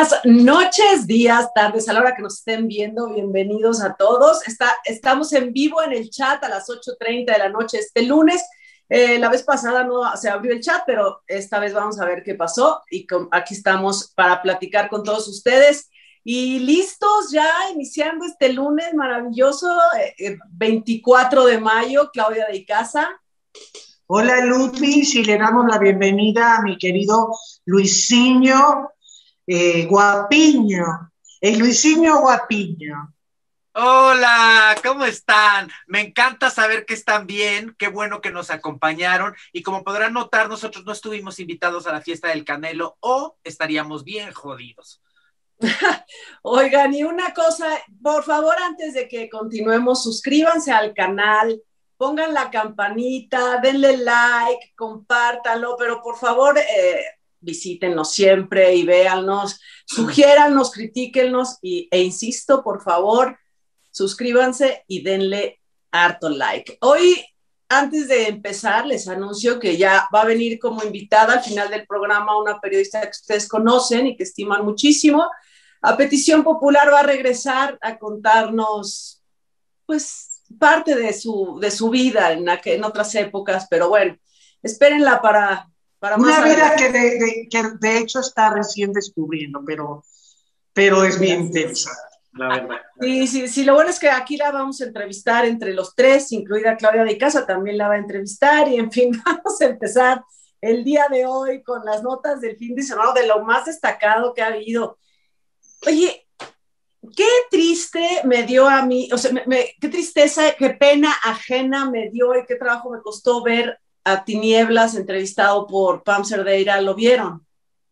Buenas noches, días, tardes, a la hora que nos estén viendo, bienvenidos a todos. Estamos en vivo en el chat a las 8:30 de la noche este lunes. La vez pasada no se abrió el chat, pero esta vez vamos a ver qué pasó y aquí estamos para platicar con todos ustedes. Y listos ya, iniciando este lunes maravilloso, 24 de mayo, Claudia de Icaza. Hola Lupis, y le damos la bienvenida a mi querido Luisinho Guapiño, el Luisinho Guapiño. Hola, ¿cómo están? Me encanta saber que están bien, qué bueno que nos acompañaron y como podrán notar, nosotros no estuvimos invitados a la fiesta del Canelo o estaríamos bien jodidos. Oigan, y una cosa, por favor, antes de que continuemos, suscríbanse al canal, pongan la campanita, denle like, compártanlo, pero por favor, visítennos siempre y véannos, sugiérannos, critíquennos e insisto, por favor, suscríbanse y denle harto like. Hoy, antes de empezar, les anuncio que ya va a venir como invitada al final del programa una periodista que ustedes conocen y que estiman muchísimo. A petición popular va a regresar a contarnos, pues, parte de su vida en otras épocas, pero bueno, espérenla para una más vida que de hecho está recién descubriendo, pero es bien intensa, la verdad. Sí, lo bueno es que aquí la vamos a entrevistar entre los tres, incluida Claudia de Icaza, también la va a entrevistar, y en fin, vamos a empezar el día de hoy con las notas del fin de semana, de lo más destacado que ha habido. Oye, qué triste me dio a mí, o sea, qué tristeza, qué pena ajena me dio y qué trabajo me costó ver a Tinieblas entrevistado por Pam Cerdeira. ¿Lo vieron?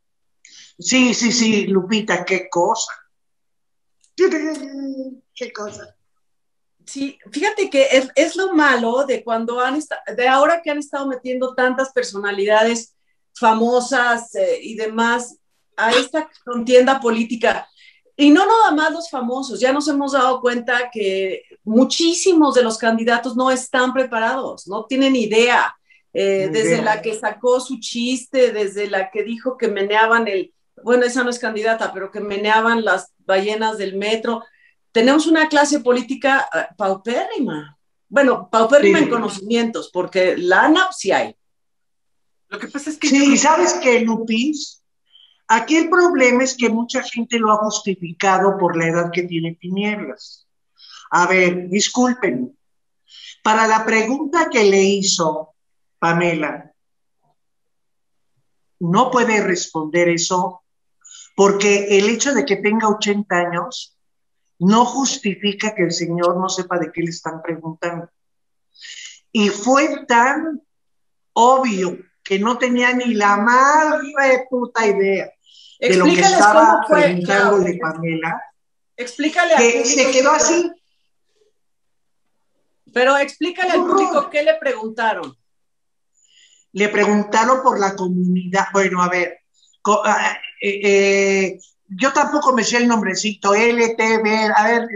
Sí, Lupita, qué cosa. Qué cosa. Sí, fíjate que es lo malo de cuando de ahora que han estado metiendo tantas personalidades famosas y demás a esta contienda política. Y no nada más los famosos, ya nos hemos dado cuenta que muchísimos de los candidatos no están preparados, no tienen idea. Desde la que sacó su chiste, desde la que dijo que meneaban bueno, esa no es candidata, pero que meneaban las ballenas del metro. Tenemos una clase política paupérrima. Bueno, paupérrima en conocimientos, porque lana sí hay. Lo que pasa es que... Sí, ¿sabes qué, Lupis? Aquí el problema es que mucha gente lo ha justificado por la edad que tiene Tinieblas. A ver, discúlpenme. Para la pregunta que le hizo Pamela, no puede responder eso porque el hecho de que tenga 80 años no justifica que el señor no sepa de qué le están preguntando. Y fue tan obvio que no tenía ni la más puta idea de lo que estaba preguntándole Pamela. Explícale que se quedó así. Pero explícale al público qué le preguntaron. Le preguntaron por la comunidad. Bueno, a ver, yo tampoco me sé el nombrecito, LTV, a ver,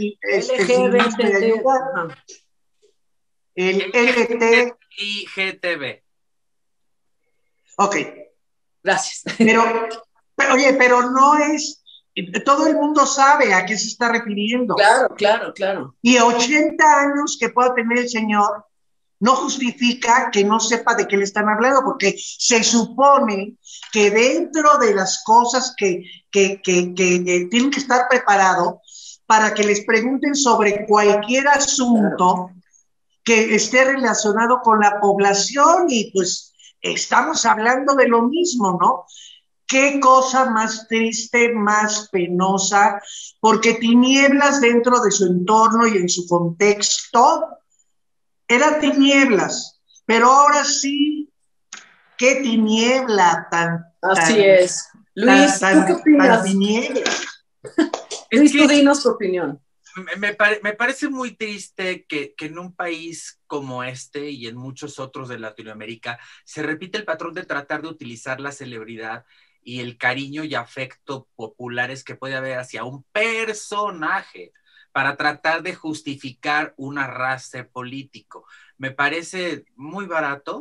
el LT IGTV. Ok. Gracias. Pero no es, todo el mundo sabe a qué se está refiriendo. Claro. Y 80 años que pueda tener el señor no justifica que no sepa de qué le están hablando, porque se supone que dentro de las cosas que tienen que estar preparados para que les pregunten sobre cualquier asunto que esté relacionado con la población, y pues estamos hablando de lo mismo, ¿no? Qué cosa más triste, más penosa, porque Tinieblas dentro de su entorno y en su contexto era Tinieblas, pero ahora sí, qué tiniebla tan... Así es. Luis, ¿tú qué opinas? Tan tiniebla. Luis, tú dinos tu opinión. Me parece muy triste que en un país como este y en muchos otros de Latinoamérica se repite el patrón de tratar de utilizar la celebridad y el cariño y afecto populares que puede haber hacia un personaje para tratar de justificar un arrastre político. Me parece muy barato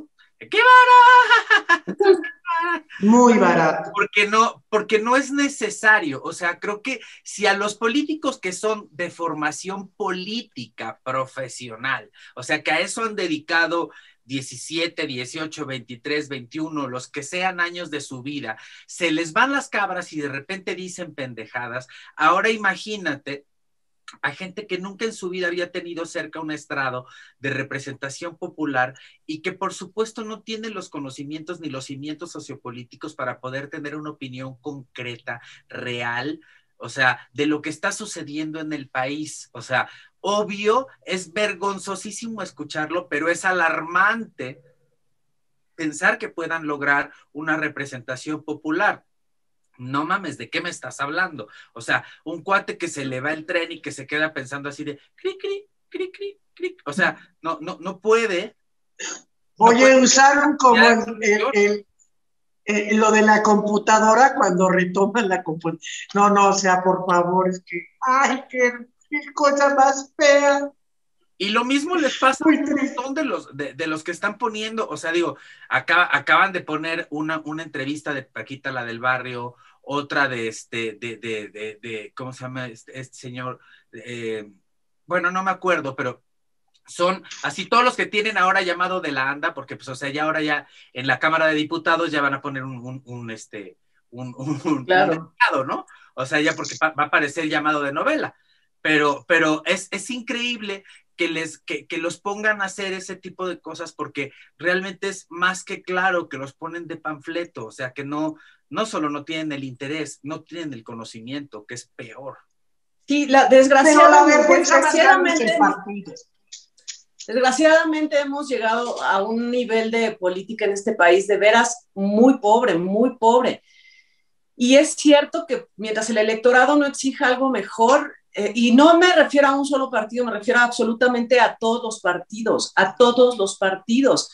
¡Qué barato! Muy barato. Porque no es necesario. O sea, creo que si a los políticos que son de formación política profesional, o sea, que a eso han dedicado 17, 18, 23, 21, los que sean años de su vida, se les van las cabras y de repente dicen pendejadas. Ahora imagínate a gente que nunca en su vida había tenido cerca un estrado de representación popular y que por supuesto no tiene los conocimientos ni los cimientos sociopolíticos para poder tener una opinión concreta, real, o sea, de lo que está sucediendo en el país. O sea, obvio, es vergonzosísimo escucharlo, pero es alarmante pensar que puedan lograr una representación popular. No mames, ¿de qué me estás hablando? O sea, un cuate que se le va el tren y que se queda pensando así de cri, cri, cri, cri, cri. O sea, no puede. Oye, usaron como lo de la computadora cuando retoman la computadora. No, o sea, por favor, es que, ay, qué cosa más fea. Y lo mismo les pasa a un montón de los que están poniendo, o sea, digo, acaban de poner una entrevista de Paquita, la del barrio, otra de ¿cómo se llama este señor? Bueno, no me acuerdo, pero son así todos los que tienen ahora llamado de la ANDA, porque pues, o sea, ya ahora ya en la Cámara de Diputados ya van a poner un Claro. delegado, ¿no? O sea, ya porque va a aparecer llamado de novela. Pero es increíble que los pongan a hacer ese tipo de cosas porque realmente es más que claro que los ponen de panfleto, o sea, que no solo no tienen el interés, no tienen el conocimiento, que es peor. Sí, Pero la vergüenza más grande es el partido. Desgraciadamente hemos llegado a un nivel de política en este país de veras muy pobre, muy pobre. Y es cierto que mientras el electorado no exija algo mejor, y no me refiero a un solo partido, me refiero absolutamente a todos los partidos, a todos los partidos.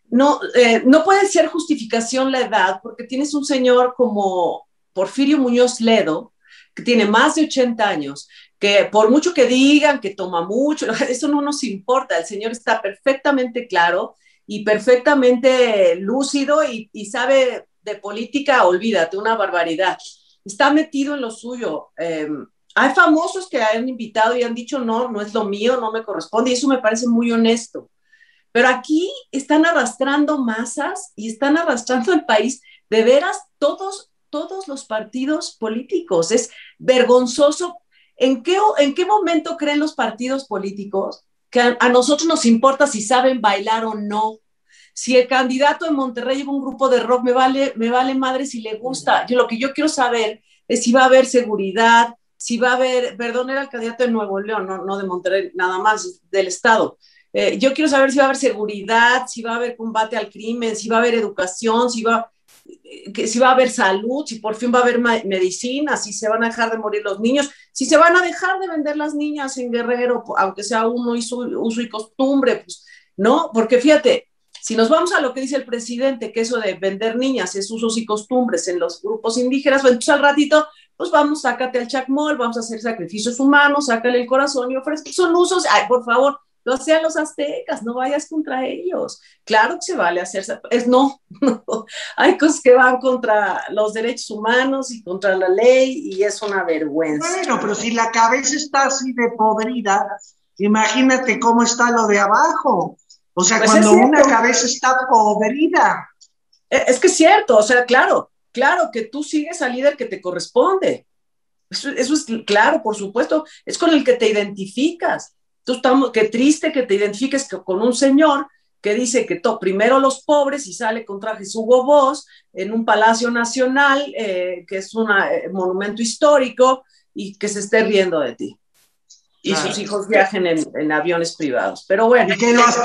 No puede ser justificación la edad, porque tienes un señor como Porfirio Muñoz Ledo, que tiene más de 80 años, que por mucho que digan que toma mucho, eso no nos importa, el señor está perfectamente claro y perfectamente lúcido y sabe de política, olvídate, una barbaridad. Está metido en lo suyo. Hay famosos que han invitado y han dicho, no es lo mío, no me corresponde, y eso me parece muy honesto. Pero aquí están arrastrando masas y están arrastrando el país, de veras, todos los partidos políticos. Es vergonzoso. ¿En qué momento creen los partidos políticos que a nosotros nos importa si saben bailar o no? Si el candidato en Monterrey lleva un grupo de rock, me vale madre si le gusta. Lo que yo quiero saber es si va a haber seguridad, si va a haber, perdón, era el candidato de Nuevo León, no de Monterrey, nada más, del Estado. Yo quiero saber si va a haber seguridad, si va a haber combate al crimen, si va a haber educación, si va a haber salud, si por fin va a haber medicina, si se van a dejar de morir los niños, si se van a dejar de vender las niñas en Guerrero, aunque sea uno uso y costumbre, pues, ¿no? Porque fíjate, si nos vamos a lo que dice el presidente, que eso de vender niñas es usos y costumbres en los grupos indígenas, pues entonces al ratito, pues vamos, sácate al chacmol, vamos a hacer sacrificios humanos, sácale el corazón y ofrece, son usos, ay, por favor, lo hacían los aztecas, no vayas contra ellos. Claro que se vale hacer, no, hay cosas que van contra los derechos humanos y contra la ley y es una vergüenza. Bueno, pero si la cabeza está así de podrida, imagínate cómo está lo de abajo. O sea, pues cuando una cabeza está podrida. Es que es cierto, o sea, claro que tú sigues al líder que te corresponde. Eso es claro, por supuesto, es con el que te identificas. Qué triste que te identifiques con un señor que dice que primero los pobres y sale con trajes Hugo Boss en un palacio nacional, que es un monumento histórico, y que se esté riendo de ti. Y sus hijos viajen en aviones privados. Pero bueno.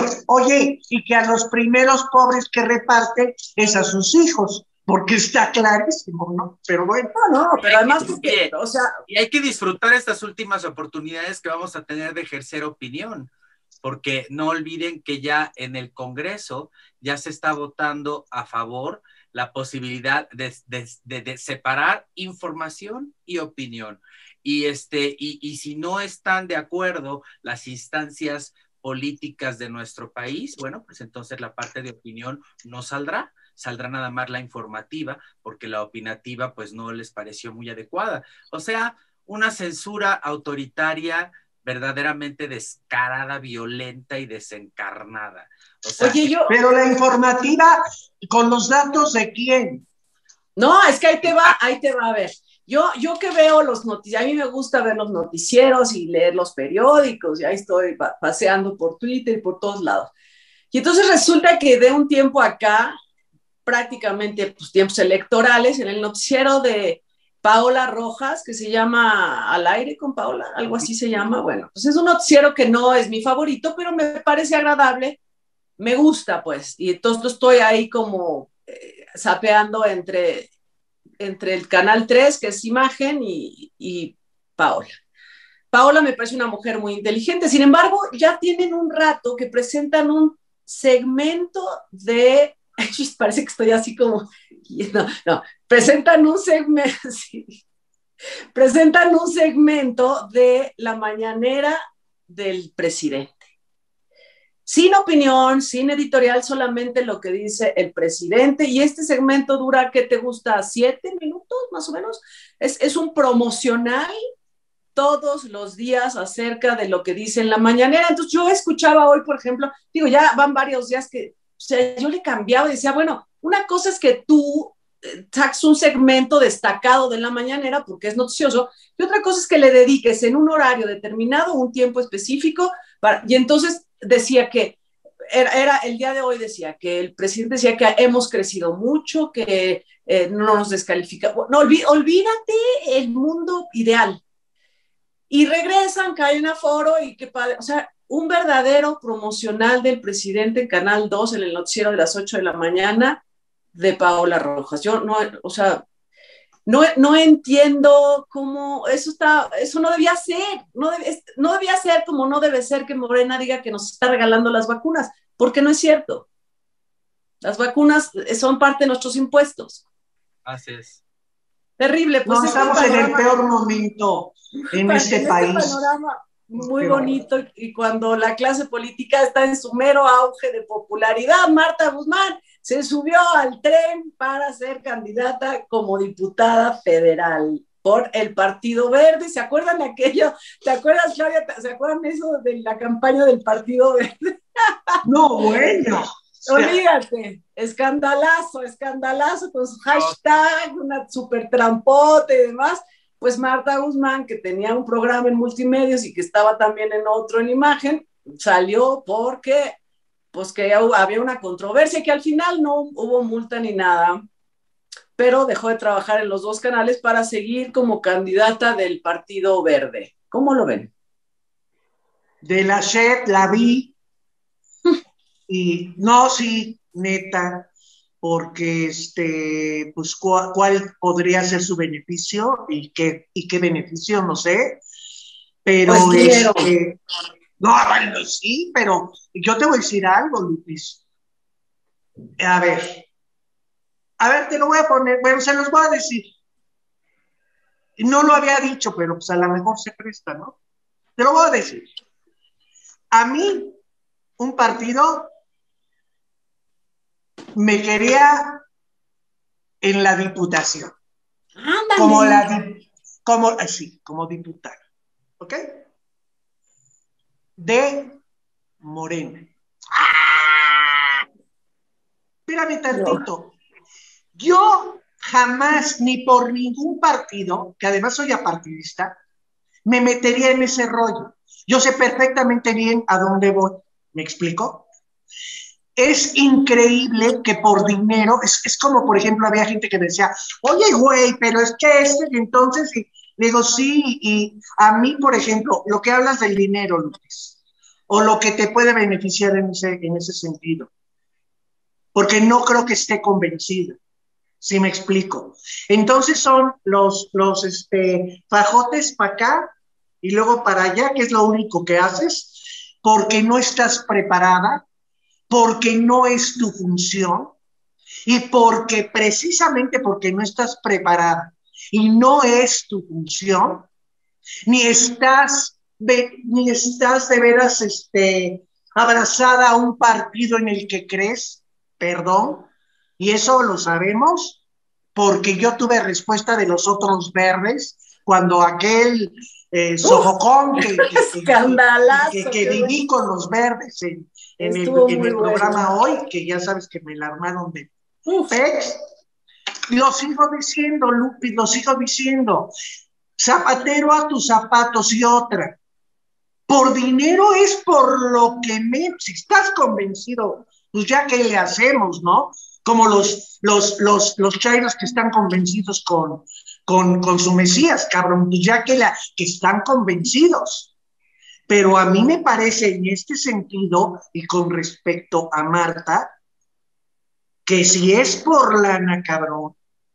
Y que a los primeros pobres que reparte es a sus hijos, porque está clarísimo, ¿no? Pero bueno. No, pero además, porque, o sea. Y hay que disfrutar estas últimas oportunidades que vamos a tener de ejercer opinión, porque no olviden que ya en el Congreso ya se está votando a favor la posibilidad de separar información y opinión. Y si no están de acuerdo las instancias políticas de nuestro país, bueno, pues entonces la parte de opinión no saldrá, saldrá nada más la informativa, porque la opinativa pues no les pareció muy adecuada. O sea, una censura autoritaria verdaderamente descarada, violenta y desencarnada. O sea, Oye, yo, pero la informativa, ¿con los datos de quién? no, es que ahí te va a ver. Yo que veo los noticiarios, a mí me gusta ver los noticieros y leer los periódicos, y ahí estoy paseando por Twitter y por todos lados. Y entonces resulta que de un tiempo acá, prácticamente pues, tiempos electorales, en el noticiero de Paola Rojas, que se llama Al aire con Paola, algo así se llama. Bueno, pues es un noticiero que no es mi favorito, pero me parece agradable, me gusta pues, y entonces estoy ahí como sapeando entre el Canal 3, que es Imagen, y Paola. Paola me parece una mujer muy inteligente, sin embargo, ya tienen un rato que presentan un segmento de, parece que estoy así como, no, presentan un segmento, sí, presentan un segmento de la mañanera del presidente. Sin opinión, sin editorial, solamente lo que dice el presidente. Y este segmento dura, ¿qué te gusta? 7 minutos, más o menos. Es un promocional todos los días acerca de lo que dice en la mañanera. Entonces yo escuchaba hoy, por ejemplo, digo, ya van varios días que, o sea, yo le cambiaba y decía, bueno, una cosa es que tú saques un segmento destacado de la mañanera porque es noticioso, y otra cosa es que le dediques en un horario determinado, un tiempo específico, y entonces decía que era el día de hoy, decía que el presidente decía que hemos crecido mucho, que no nos descalifica. No, olvídate el mundo ideal. Y regresan, caen a foro y qué padre. O sea, un verdadero promocional del presidente en Canal 2 en el noticiero de las 8 de la mañana de Paola Rojas. Yo no, o sea, no entiendo cómo eso no debía ser, no debía ser como no debe ser que Morena diga que nos está regalando las vacunas, porque no es cierto. Las vacunas son parte de nuestros impuestos. así es. Terrible, pues No, estamos en el peor momento en este país. Panorama muy bonito, y cuando la clase política está en su mero auge de popularidad, Marta Guzmán se subió al tren para ser candidata como diputada federal por el Partido Verde. ¿Se acuerdan de aquello? ¿Te acuerdas, Claudia? ¿Se acuerdan eso de la campaña del Partido Verde? No, bueno. Olvídate, escandalazo con su hashtag, una super trampote y demás. Pues Marta Guzmán, que tenía un programa en multimedios y que estaba también en otro en Imagen, salió porque pues que había una controversia, que al final no hubo multa ni nada, pero dejó de trabajar en los dos canales para seguir como candidata del Partido Verde. ¿Cómo lo ven? De la SHED la vi y no, sí, neta, porque pues cuál podría ser su beneficio y qué beneficio, no sé, pero pues no, bueno, sí, pero yo te voy a decir algo, Lupis. A ver, te lo voy a poner, bueno, se los voy a decir. No lo había dicho, pero pues a lo mejor se presta, ¿no? Te lo voy a decir. A mí, un partido me quería en la diputación. Ándale. Como diputada. ¿Ok? De Morena. Espérame tantito. Yo jamás, ni por ningún partido, que además soy apartidista, me metería en ese rollo. Yo sé perfectamente bien a dónde voy. ¿Me explico? Es increíble que por dinero, es como, por ejemplo, había gente que decía, oye, güey, pero es que entonces, y le digo, sí, y a mí, por ejemplo, lo que hablas del dinero, Luis, o lo que te puede beneficiar en ese sentido, porque no creo que esté convencido. ¿Sí me explico? Entonces son los fajotes para acá y luego para allá, que es lo único que haces, porque no estás preparada, porque no es tu función y precisamente porque no estás preparada y no es tu función, ni estás de veras abrazada a un partido en el que crees, perdón, y eso lo sabemos porque yo tuve respuesta de los otros verdes cuando aquel sofocón escandalazo, que viví con los verdes estuvo en muy el programa bueno. hoy, que ya sabes que me la armaron de Uf. pex, lo sigo diciendo, Lupi, lo sigo diciendo, zapatero a tus zapatos y otra. Por dinero es por lo que si estás convencido, pues ya que le hacemos, ¿no? Como los chairos que están convencidos con su Mesías, cabrón, pues ya que están convencidos. Pero a mí me parece en este sentido, y con respecto a Marta, que si es por lana, cabrón,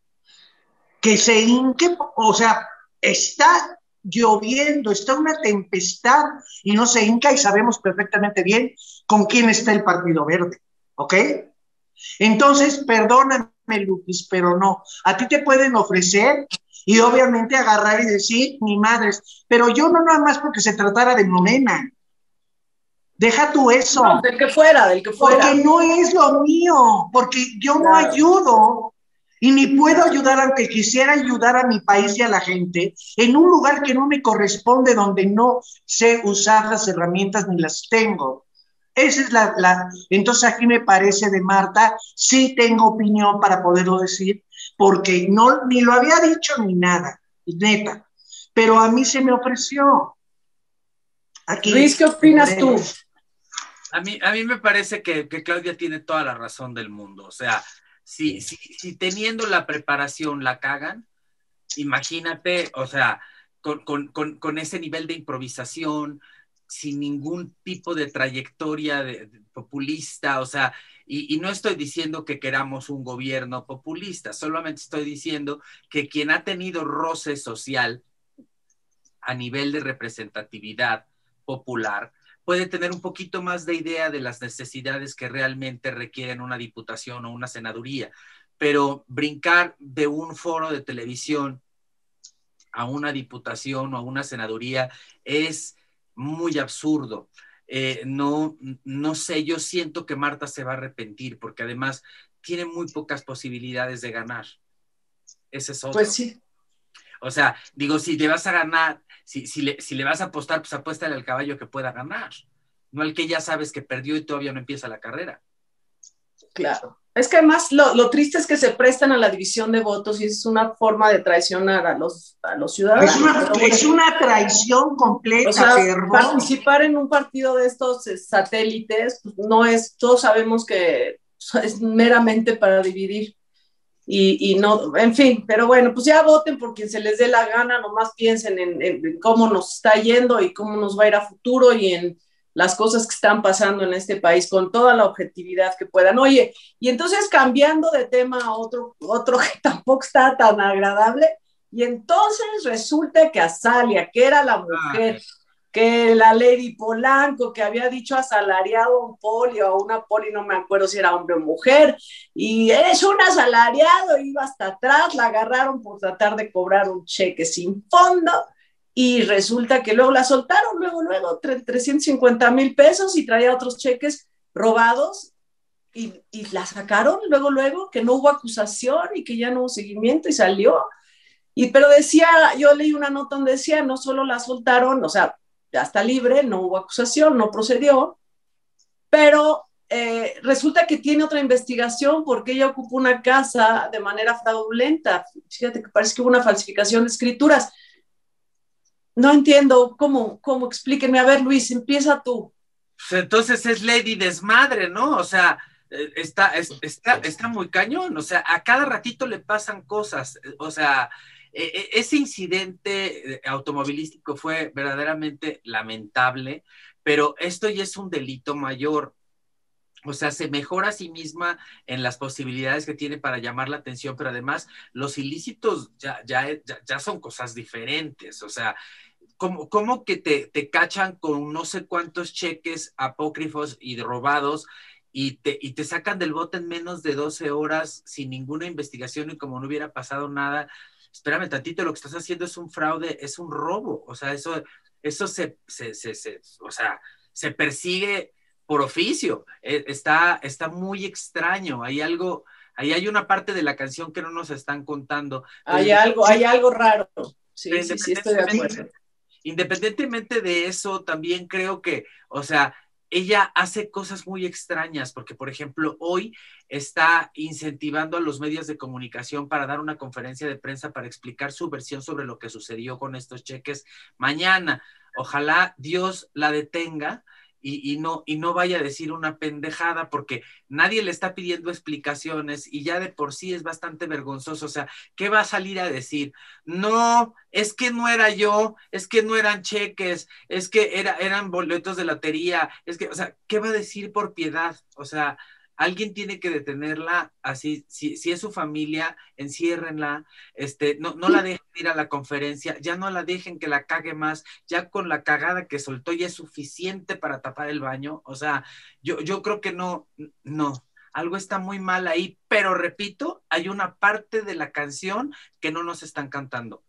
que se hinque, o sea, está lloviendo, está una tempestad y no se hinca y sabemos perfectamente bien con quién está el Partido Verde, ¿ok? Entonces, perdóname, Lupis, pero no, a ti te pueden ofrecer y obviamente agarrar y decir, ni madres, pero yo no nada más porque se tratara de Morena, deja tú eso. No, del que fuera, del que fuera. Porque no es lo mío, porque yo no ayudo y ni puedo ayudar, aunque quisiera ayudar a mi país y a la gente, en un lugar que no me corresponde, donde no sé usar las herramientas ni las tengo. Esa es Entonces aquí me parece de Marta, sí tengo opinión para poderlo decir, porque no, ni lo había dicho ni nada, neta, pero a mí se me ofreció. Aquí, Luis, ¿qué opinas tú? A mí me parece que Claudia tiene toda la razón del mundo. O sea, si teniendo la preparación la cagan, imagínate, o sea, con ese nivel de improvisación, sin ningún tipo de trayectoria populista, o sea, y no estoy diciendo que queramos un gobierno populista, solamente estoy diciendo que quien ha tenido roce social a nivel de representatividad popular puede tener un poquito más de idea de las necesidades que realmente requieren una diputación o una senaduría, pero brincar de un foro de televisión a una diputación o a una senaduría es muy absurdo. No sé, yo siento que Marta se va a arrepentir porque además tiene muy pocas posibilidades de ganar. Ese es otro. Pues sí. O sea, digo, si te vas a ganar, si le vas a apostar, pues apuéstale al caballo que pueda ganar, no al que ya sabes que perdió y todavía no empieza la carrera. Claro. Es que además lo triste es que se prestan a la división de votos y es una forma de traicionar a los ciudadanos. Es una traición completa, o sea, perro. Participar en un partido de estos satélites pues, no es, todos sabemos que es meramente para dividir y no, en fin, pero bueno, pues ya voten por quien se les dé la gana, nomás piensen en cómo nos está yendo y cómo nos va a ir a futuro y en las cosas que están pasando en este país con toda la objetividad que puedan. Oye, y entonces cambiando de tema a otro que tampoco está tan agradable, y entonces resulta que Azalia, que era la mujer, que la Lady Polanco, que había dicho asalariado a un poli o a una poli, no me acuerdo si era hombre o mujer, y eres un asalariado, iba hasta atrás, la agarraron por tratar de cobrar un cheque sin fondo, y resulta que luego la soltaron, luego, 350,000 pesos y traía otros cheques robados, y la sacaron luego, que no hubo acusación y que ya no hubo seguimiento y salió. Pero decía, yo leí una nota donde decía, no solo la soltaron, o sea, ya está libre, no hubo acusación, no procedió, pero resulta que tiene otra investigación porque ella ocupó una casa de manera fraudulenta. Fíjate que parece que hubo una falsificación de escrituras. No entiendo cómo explíquenme. A ver, Luis, empieza tú. Pues entonces es Lady Desmadre, ¿no? O sea, está muy cañón. O sea, a cada ratito le pasan cosas. O sea, ese incidente automovilístico fue verdaderamente lamentable, pero esto ya es un delito mayor. O sea, se mejora a sí misma en las posibilidades que tiene para llamar la atención, pero además los ilícitos ya son cosas diferentes. O sea, ¿cómo que te cachan con no sé cuántos cheques apócrifos y robados y te sacan del bote en menos de 12 horas sin ninguna investigación y como no hubiera pasado nada? Espérame tantito, lo que estás haciendo es un fraude, es un robo. O sea, eso o sea, se persigue por oficio. Está muy extraño. Ahí hay una parte de la canción que no nos están contando. Hay algo raro. Sí, Pero sí, sí, estoy de acuerdo. independientemente de eso, también creo que, o sea, ella hace cosas muy extrañas, porque, por ejemplo, hoy está incentivando a los medios de comunicación para dar una conferencia de prensa para explicar su versión sobre lo que sucedió con estos cheques mañana. Ojalá Dios la detenga y no vaya a decir una pendejada, porque nadie le está pidiendo explicaciones y ya de por sí es bastante vergonzoso. O sea, ¿qué va a salir a decir? No, es que no era yo, es que no eran cheques, es que eran boletos de lotería, es que, o sea, ¿qué va a decir por piedad? O sea, alguien tiene que detenerla, así, si es su familia, enciérrenla, no la dejen ir a la conferencia, ya no la dejen que la cague más, ya con la cagada que soltó ya es suficiente para tapar el baño. O sea, yo creo que no, algo está muy mal ahí, pero repito, hay una parte de la canción que no nos están cantando.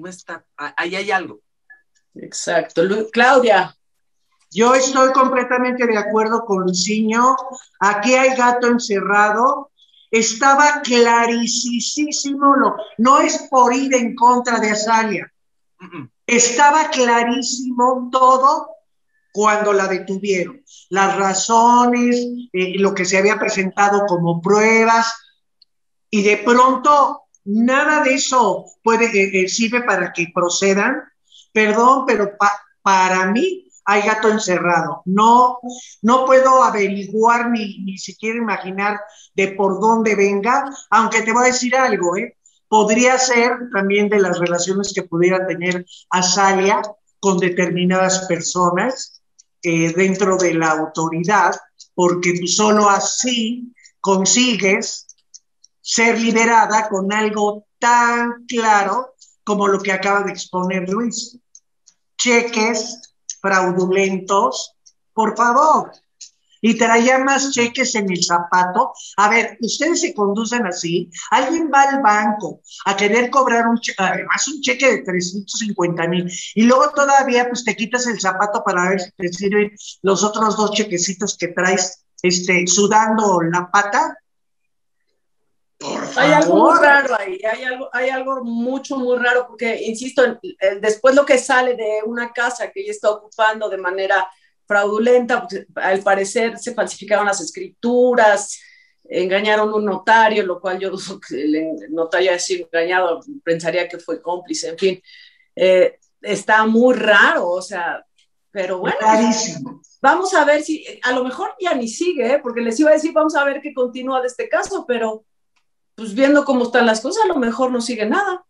Ahí hay algo. Exacto. Claudia. Yo estoy completamente de acuerdo con Luciño. Aquí hay gato encerrado. Estaba clarísimo, no es por ir en contra de Azalea. Estaba clarísimo todo cuando la detuvieron. Las razones, lo que se había presentado como pruebas, y de pronto nada de eso sirve para que procedan. Perdón, pero para mí hay gato encerrado. No puedo averiguar ni siquiera imaginar de por dónde venga, aunque te voy a decir algo, podría ser también de las relaciones que pudiera tener Azalea con determinadas personas dentro de la autoridad, porque solo así consigues ser liberada con algo tan claro como lo que acaba de exponer Luis. Cheques fraudulentos, por favor. Y traía más cheques en el zapato. A ver, ustedes se conducen así. Alguien va al banco a querer cobrar además un cheque de 350,000, y luego todavía pues te quitas el zapato para ver si te sirven los otros 2 chequecitos que traes sudando la pata. Hay algo muy raro ahí, hay algo mucho, muy raro, porque, insisto, después lo que sale de una casa que ella está ocupando de manera fraudulenta, pues, al parecer se falsificaron las escrituras, engañaron a un notario, lo cual yo dudo que el notario haya sido engañado, pensaría que fue cómplice, en fin. Está muy raro, o sea, pero bueno, vamos a ver si, a lo mejor ya ni sigue, porque les iba a decir, vamos a ver qué continúa de este caso, pero pues viendo cómo están las cosas, a lo mejor no sigue nada.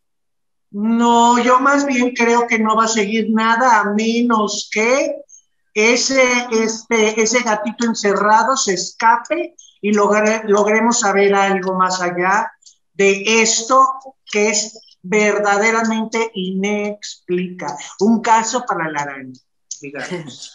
No, yo más bien creo que no va a seguir nada, a menos que ese gatito encerrado se escape y logremos saber algo más allá de esto que es verdaderamente inexplicable. Un caso para la araña, digamos.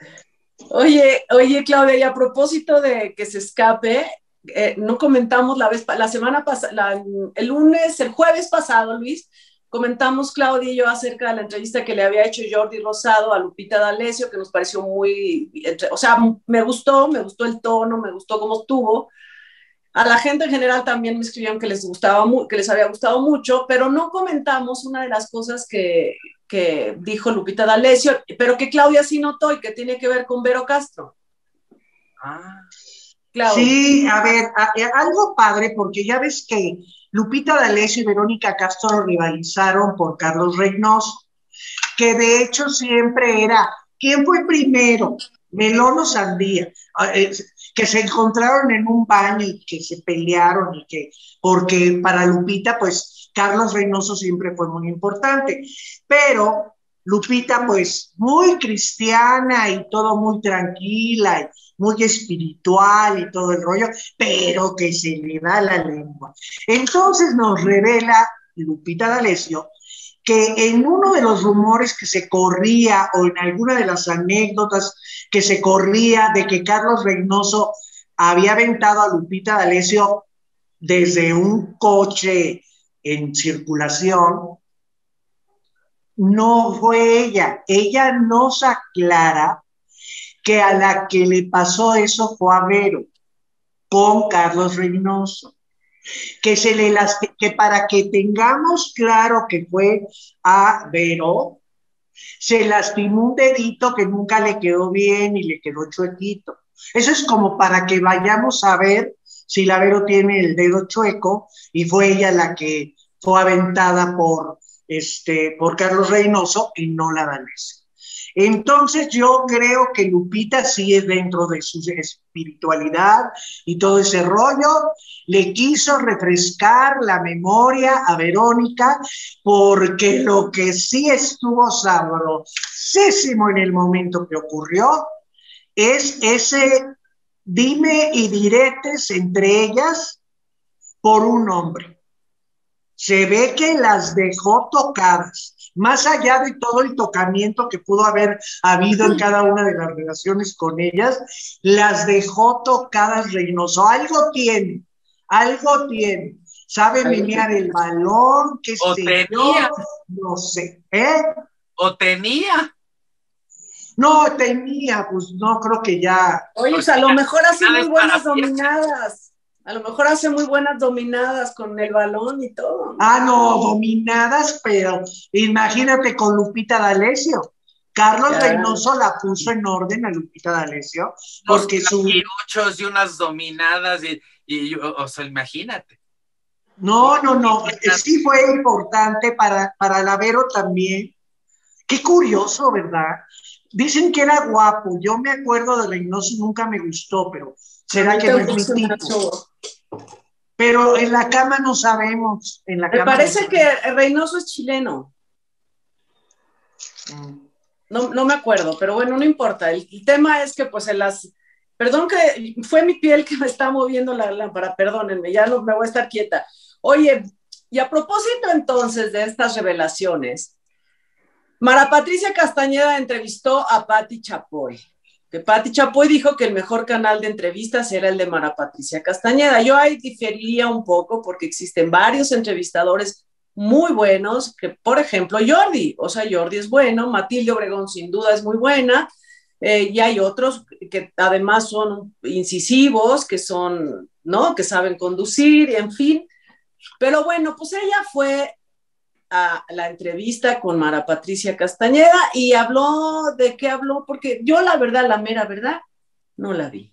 Oye, Claudia, y a propósito de que se escape, no comentamos la semana pasada, el jueves pasado, Luis, comentamos Claudia y yo acerca de la entrevista que le había hecho Jordi Rosado a Lupita D'Alessio, que nos pareció o sea, me gustó el tono, me gustó cómo estuvo. A la gente en general también me escribieron que que les había gustado mucho, pero no comentamos una de las cosas que dijo Lupita D'Alessio, pero que Claudia sí notó y que tiene que ver con Vero Castro. Claudia. Sí, a ver, algo padre, porque ya ves que Lupita D'Alessio y Verónica Castro rivalizaron por Carlos Reynoso, que de hecho siempre era, ¿quién fue primero? Melón o sandía, que se encontraron en un baño y que se pelearon, porque para Lupita, pues, Carlos Reynoso siempre fue muy importante, pero Lupita, pues, muy cristiana y todo muy tranquila, y muy espiritual y todo el rollo, pero que se le da la lengua. Entonces nos revela Lupita D'Alessio que en uno de los rumores que se corría, o en alguna de las anécdotas que se corría de que Carlos Reynoso había aventado a Lupita D'Alessio desde un coche en circulación, no fue ella. Ella nos aclara que a la que le pasó eso fue a Vero, con Carlos Reynoso. Que para que tengamos claro que fue a Vero, se lastimó un dedito que nunca le quedó bien y le quedó chuequito. Eso es como para que vayamos a ver si la Vero tiene el dedo chueco y fue ella la que fue aventada por Carlos Reynoso y no la danesa. Entonces yo creo que Lupita sí es dentro de su espiritualidad y todo ese rollo, le quiso refrescar la memoria a Verónica, porque lo que sí estuvo sabrosísimo en el momento que ocurrió es ese dime y diretes entre ellas por un hombre. Se ve que las dejó tocadas, más allá de todo el tocamiento que pudo haber habido en cada una de las relaciones con ellas, las dejó tocadas Reynoso. Algo tiene, sabe menear el balón, qué sé yo, no sé, ¿O tenía? No, tenía, pues no creo que ya. Oye, pues a lo mejor hace muy buenas dominadas. A lo mejor hace muy buenas dominadas con el balón y todo. Ah, no, dominadas, pero imagínate con Lupita D'Alessio. Carlos Reynoso la puso en orden a Lupita D'Alessio, porque sus piruchos y unas dominadas, o sea, imagínate. No, sí fue importante para la Vero también. Qué curioso, ¿verdad? Dicen que era guapo. Yo me acuerdo de Reynoso, nunca me gustó, pero será que no es mi tipo. Pero en la cama no sabemos. Me parece que Reynoso es chileno. No me acuerdo, pero bueno, no importa. El tema es que pues perdón que fue mi piel que me está moviendo la lámpara, perdónenme, ya no me voy a estar quieta. Oye, y a propósito entonces de estas revelaciones, Mara Patricia Castañeda entrevistó a Pati Chapoy, que Pati Chapoy dijo que el mejor canal de entrevistas era el de Mara Patricia Castañeda. Yo ahí diferiría un poco porque existen varios entrevistadores muy buenos, que por ejemplo Jordi es bueno, Matilde Obregón sin duda es muy buena, y hay otros que además son incisivos, que son, ¿no?, que saben conducir, en fin. Pero bueno, pues ella fue a la entrevista con Mara Patricia Castañeda y ¿de qué habló? Porque yo la verdad, la mera verdad, no la vi.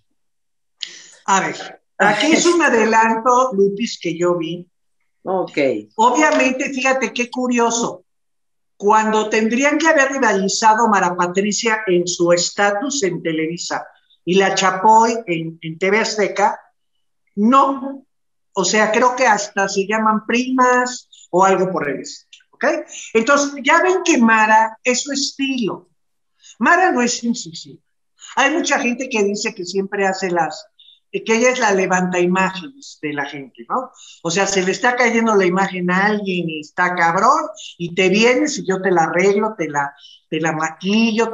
A ver, aquí es un adelanto, Lupis, que yo vi. Ok. Obviamente, fíjate qué curioso. Cuando tendrían que haber rivalizado Mara Patricia en su estatus en Televisa y la Chapoy en TV Azteca, no. O sea, creo que hasta se llaman primas o algo por el estilo, ¿ok? Entonces, ya ven que Mara es su estilo. Mara no es incisiva. Hay mucha gente que dice que siempre hace que ella es la levanta imágenes de la gente, ¿no? O sea, se le está cayendo la imagen a alguien y está cabrón, y te vienes y yo te la arreglo, te la maquillo,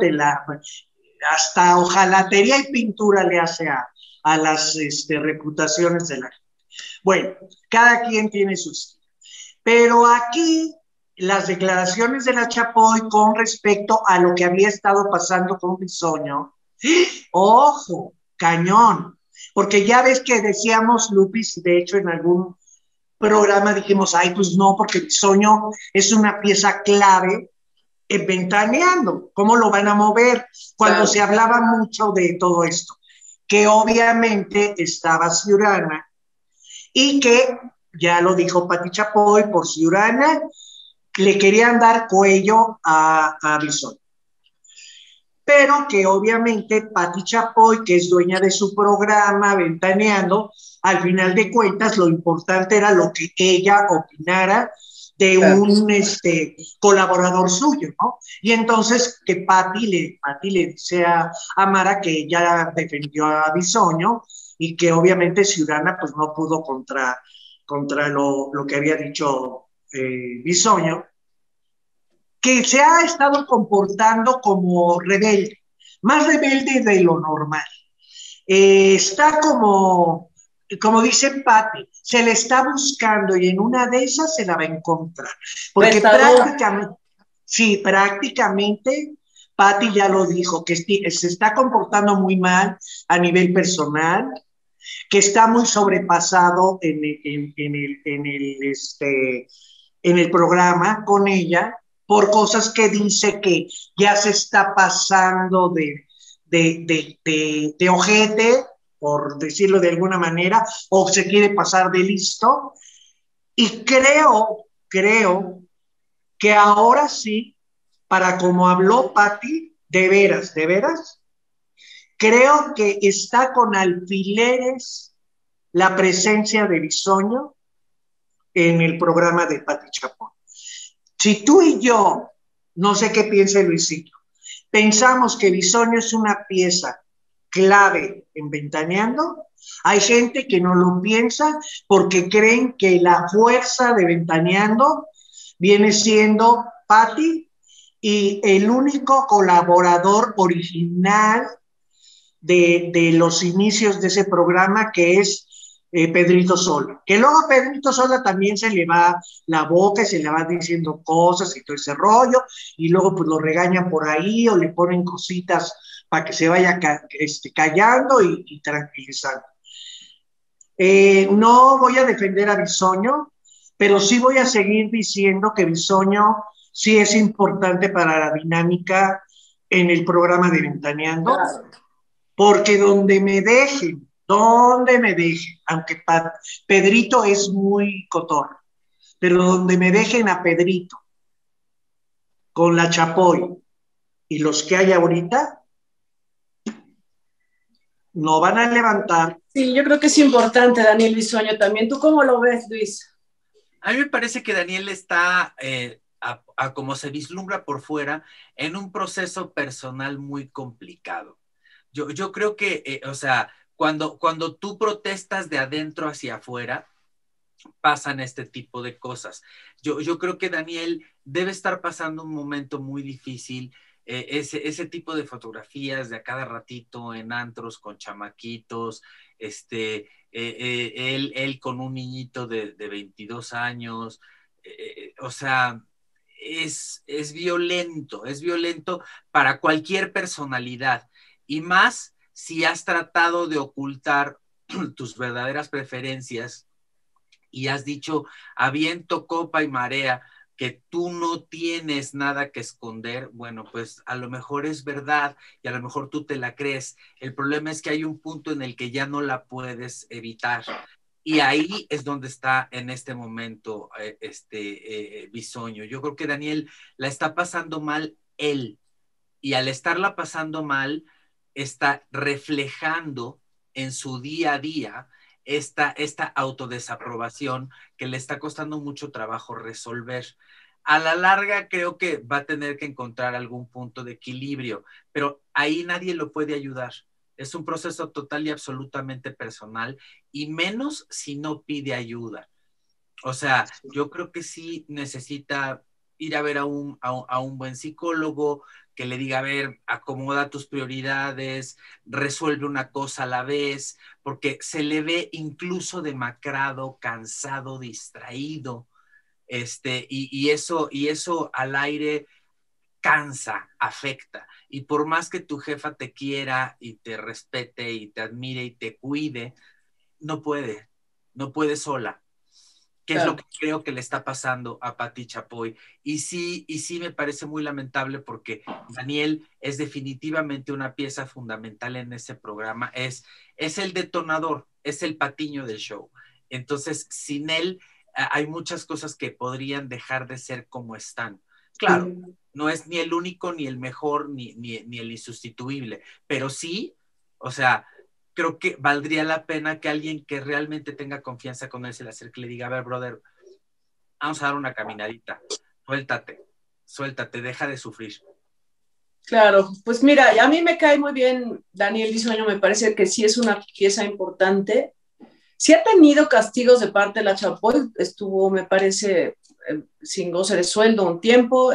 hasta hojalatería y pintura le hace a las reputaciones de la gente. Bueno, cada quien tiene su estilo. Pero aquí las declaraciones de la Chapoy con respecto a lo que había estado pasando con Bisoño, ojo, cañón, porque ya ves que decíamos, Lupis, de hecho en algún programa dijimos, ay, pues no, porque Bisoño es una pieza clave en Ventaneando, ¿cómo lo van a mover? Cuando se hablaba mucho de todo esto, que obviamente estaba Ciurana y que, ya lo dijo Pati Chapoy, por Ciurana le querían dar cuello a Bisoño. Pero que obviamente Pati Chapoy, que es dueña de su programa Ventaneando, al final de cuentas lo importante era lo que ella opinara de un colaborador suyo, ¿no? Y entonces que Pati le dice a Mara que ella defendió a Bisoño y que obviamente Ciurana pues no pudo contra lo que había dicho Bisoño, que se ha estado comportando como rebelde, más rebelde de lo normal. Está como dice Pati, se le está buscando y en una de esas se la va a encontrar. Porque prácticamente Patti ya lo dijo, que se está comportando muy mal a nivel personal, que está muy sobrepasado en el programa con ella por cosas que dice que ya se está pasando de ojete, por decirlo de alguna manera, o se quiere pasar de listo. Y creo que ahora sí, para como habló Patti, de veras, creo que está con alfileres la presencia de Bisoño en el programa de Patti Chapoy. Si tú y yo, no sé qué piensa Luisito, pensamos que Bisoño es una pieza clave en Ventaneando, hay gente que no lo piensa porque creen que la fuerza de Ventaneando viene siendo Patti y el único colaborador original de los inicios de ese programa, que es Pedrito Sola. Que luego a Pedrito Sola también se le va la boca y se le va diciendo cosas y todo ese rollo, y luego pues lo regañan por ahí o le ponen cositas para que se vaya callando y tranquilizando. No voy a defender a Bisoño, pero sí voy a seguir diciendo que Bisoño sí es importante para la dinámica en el programa de Ventaneando, claro. Porque donde me dejen, aunque Pedrito es muy cotorro, pero donde me dejen a Pedrito con la Chapoy y los que hay ahorita, no van a levantar. Sí, yo creo que es importante, Daniel Bisoño, también. ¿Tú cómo lo ves, Luis? A mí me parece que Daniel está, a como se vislumbra por fuera, en un proceso personal muy complicado. Yo creo que, o sea, cuando tú protestas de adentro hacia afuera, pasan este tipo de cosas. Yo creo que Daniel debe estar pasando un momento muy difícil. Ese tipo de fotografías de a cada ratito en antros con chamaquitos, él con un niñito de 22 años, o sea, es violento para cualquier personalidad, y más si has tratado de ocultar tus verdaderas preferencias y has dicho a viento, copa y marea que tú no tienes nada que esconder. Bueno, pues a lo mejor es verdad y a lo mejor tú te la crees. El problema es que hay un punto en el que ya no la puedes evitar. Y ahí es donde está en este momento Bisoño. Yo creo que Daniel la está pasando mal él, y al estarla pasando mal, está reflejando en su día a día esta autodesaprobación que le está costando mucho trabajo resolver. A la larga creo que va a tener que encontrar algún punto de equilibrio, pero ahí nadie lo puede ayudar. Es un proceso total y absolutamente personal, y menos si no pide ayuda. O sea, yo creo que sí necesita ir a ver a un buen psicólogo que le diga, a ver, acomoda tus prioridades, resuelve una cosa a la vez, porque se le ve incluso demacrado, cansado, distraído, y eso al aire cansa, afecta. Y por más que tu jefa te quiera y te respete y te admire y te cuide, no puede sola. Que es lo que creo que le está pasando a Patti Chapoy. Y sí me parece muy lamentable, porque Daniel es definitivamente una pieza fundamental en ese programa. Es el detonador, es el patiño del show. Entonces, sin él, hay muchas cosas que podrían dejar de ser como están. Claro, no es ni el único, ni el mejor, ni el insustituible, pero sí, o sea, creo que valdría la pena que alguien que realmente tenga confianza con él se le acerque y le diga, a ver, brother, vamos a dar una caminadita, suéltate, deja de sufrir. Claro, pues mira, a mí me cae muy bien Daniel Bisoño, me parece que sí es una pieza importante. Sí ha tenido castigos de parte de la Chapoy, estuvo, me parece, sin goce de sueldo un tiempo,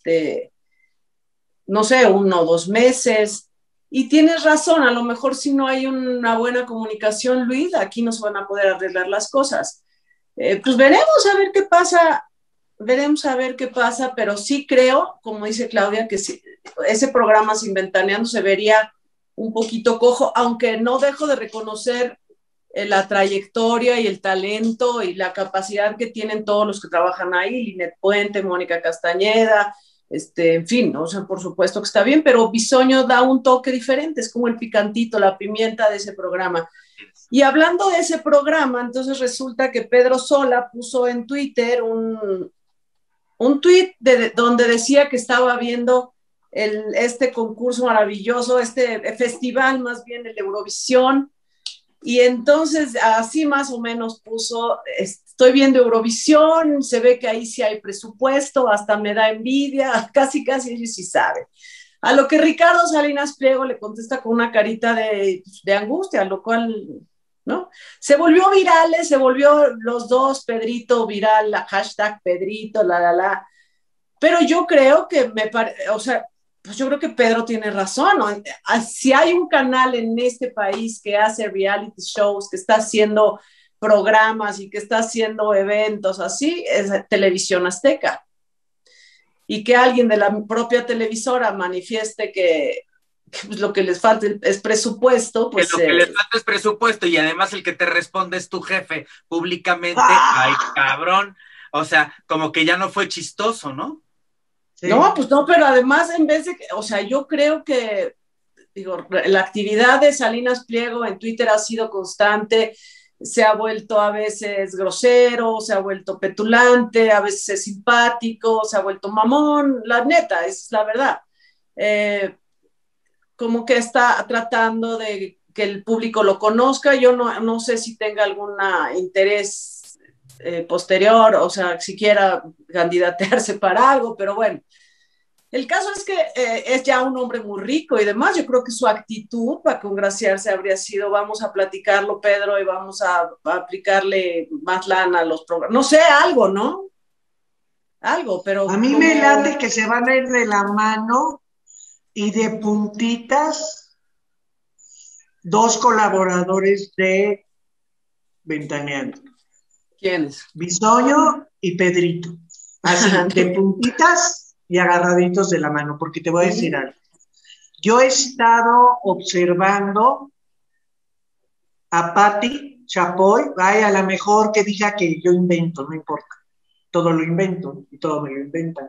no sé, 1 o 2 meses. Y tienes razón, a lo mejor si no hay una buena comunicación, Luis, aquí no se van a poder arreglar las cosas. Pues veremos a ver qué pasa, pero sí creo, como dice Claudia, que sí, ese programa Sin Ventaneando se vería un poquito cojo, aunque no dejo de reconocer la trayectoria y el talento y la capacidad que tienen todos los que trabajan ahí, Linet Puente, Mónica Castañeda, en fin, ¿no? O sea, por supuesto que está bien, pero Bisoño da un toque diferente, es como el picantito, la pimienta de ese programa. Y hablando de ese programa, entonces resulta que Pedro Sola puso en Twitter un tweet donde decía que estaba viendo este concurso maravilloso, este festival más bien, el Eurovisión, y entonces así más o menos puso, estoy viendo Eurovisión, se ve que ahí sí hay presupuesto, hasta me da envidia, casi ellos sí saben. A lo que Ricardo Salinas Pliego le contesta con una carita de angustia, lo cual, ¿no? Se volvió virales, se volvió los dos, Pedrito viral, la hashtag Pedrito, la. Pero yo creo que o sea, pues yo creo que Pedro tiene razón, ¿no? Si hay un canal en este país que hace reality shows, que está haciendo programas y que está haciendo eventos así, es Televisión Azteca. Y que alguien de la propia televisora manifieste que pues, lo que les falta es presupuesto, pues... Que lo que les falta es presupuesto y además el que te responde es tu jefe públicamente. ¡Ay, cabrón! O sea, como que ya no fue chistoso, ¿no? Sí. No, pues no, pero además en vez de, o sea, yo creo que, digo, la actividad de Salinas Pliego en Twitter ha sido constante, se ha vuelto a veces grosero, se ha vuelto petulante, a veces es simpático, se ha vuelto mamón, la neta, es la verdad. Como que está tratando de que el público lo conozca, yo no sé si tenga algún interés posterior, o sea, si quiera candidatearse para algo, pero bueno. El caso es que es ya un hombre muy rico y demás. Yo creo que su actitud para congraciarse habría sido, vamos a platicarlo, Pedro, y vamos a aplicarle más lana a los programas. No sé, algo, ¿no? Algo, pero... A mí me late que se van a ir de la mano y de puntitas dos colaboradores de Ventaneando. ¿Quiénes? Bisoño y Pedrito. Así, de puntitas y agarraditos de la mano, porque te voy a decir algo. Yo he estado observando a Patti Chapoy, a lo mejor que diga que yo invento, no importa. Todo lo invento y todo me lo inventan.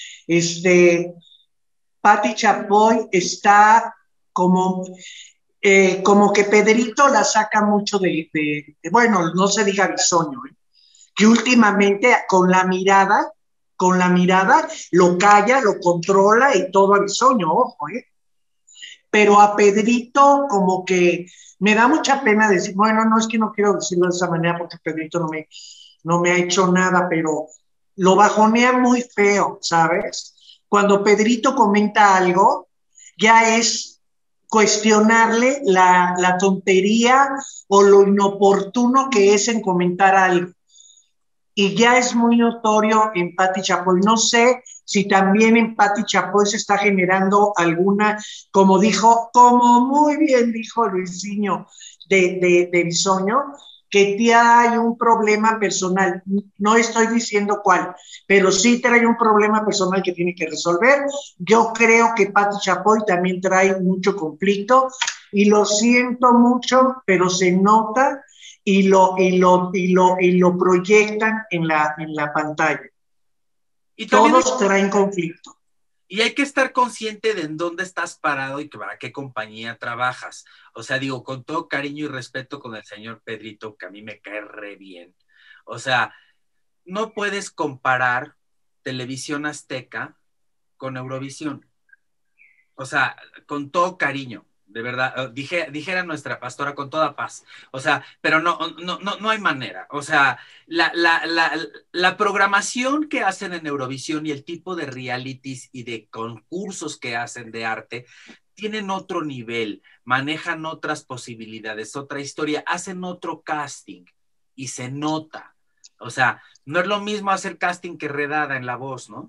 Patti Chapoy está como que Pedrito la saca mucho bueno, no se diga Bisoño, que últimamente con la mirada lo calla, lo controla y todo a Bisoño, ojo, pero a Pedrito como que me da mucha pena decir, bueno, no es que no quiero decirlo de esa manera porque Pedrito no me ha hecho nada, pero lo bajonea muy feo, ¿sabes? Cuando Pedrito comenta algo, ya es cuestionarle la tontería o lo inoportuno que es en comentar algo. Y ya es muy notorio en Patti Chapoy. No sé si también en Patti Chapoy se está generando alguna, como muy bien dijo Luisinho de Bisoño, que hay un problema personal. No estoy diciendo cuál, pero sí trae un problema personal que tiene que resolver. Yo creo que Patti Chapoy también trae mucho conflicto y lo siento mucho, pero se nota y lo proyectan en la pantalla. Y todos traen conflicto. Y hay que estar consciente de en dónde estás parado y para qué compañía trabajas. O sea, digo, con todo cariño y respeto con el señor Pedrito, que a mí me cae re bien. O sea, no puedes comparar Televisión Azteca con Eurovisión. O sea, con todo cariño, de verdad, dijera nuestra pastora con toda paz. O sea, pero no hay manera. O sea, la programación que hacen en Eurovisión y el tipo de realities y de concursos que hacen de arte tienen otro nivel, manejan otras posibilidades, otra historia, hacen otro casting y se nota. O sea, no es lo mismo hacer casting que Redada en La Voz, ¿no?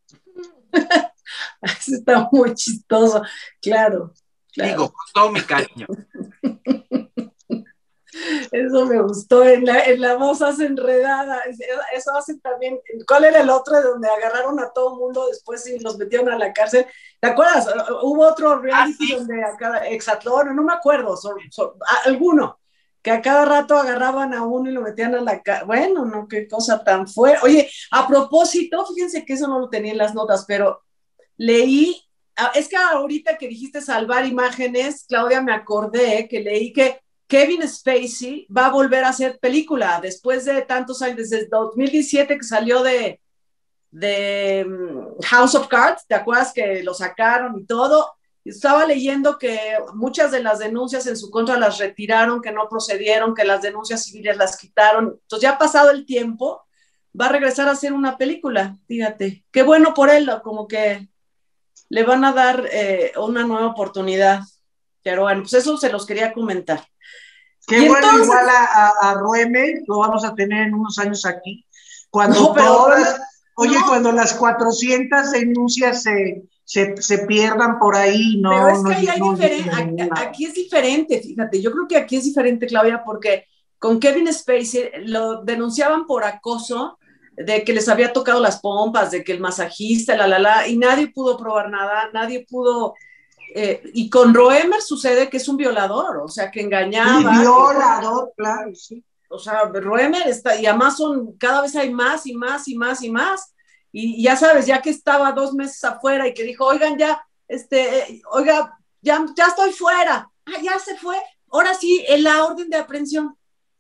Eso está muy chistoso, claro. Digo, con todo mi cariño. Eso me gustó, en la voz enredada, eso hacen también. ¿Cuál era el otro de donde agarraron a todo mundo después y los metieron a la cárcel? ¿Te acuerdas? Hubo otro reality ¿sí? donde a cada Exatlón, no me acuerdo, alguno, que a cada rato agarraban a uno y lo metían a la cárcel. Bueno, no, qué cosa tan fuerte. Oye, a propósito, fíjense que eso no lo tenía en las notas, pero leí, es que ahorita que dijiste salvar imágenes, Claudia, me acordé que leí que Kevin Spacey va a volver a hacer película después de tantos años, desde 2017 que salió de House of Cards, ¿te acuerdas que lo sacaron y todo? Estaba leyendo que muchas de las denuncias en su contra las retiraron, que no procedieron, que las denuncias civiles las quitaron. Entonces ya ha pasado el tiempo, va a regresar a hacer una película, fíjate. Qué bueno por él, como que le van a dar una nueva oportunidad. Pero bueno, pues eso se los quería comentar. Qué Y bueno, entonces, igual a Roemer, lo vamos a tener en unos años aquí, cuando no, pero todas, oye, no, cuando las 400 denuncias se pierdan por ahí, pero no, es no, que ahí hay no lleguen diferente, a ningún lado. aquí es diferente, fíjate, yo creo que aquí es diferente, Claudia, porque con Kevin Spacey lo denunciaban por acoso, de que les había tocado las pompas, de que el masajista, y nadie pudo probar nada, nadie pudo, y con Roemer sucede que es un violador, o sea, que Sí, engañaba, violador, claro, sí. o sea, Roemer está, y además cada vez hay más y más y más y más. Y ya sabes, ya que estaba 2 meses afuera y que dijo, oigan, ya, oiga, ya estoy fuera. Ah, ya se fue. Ahora sí, en la orden de aprehensión.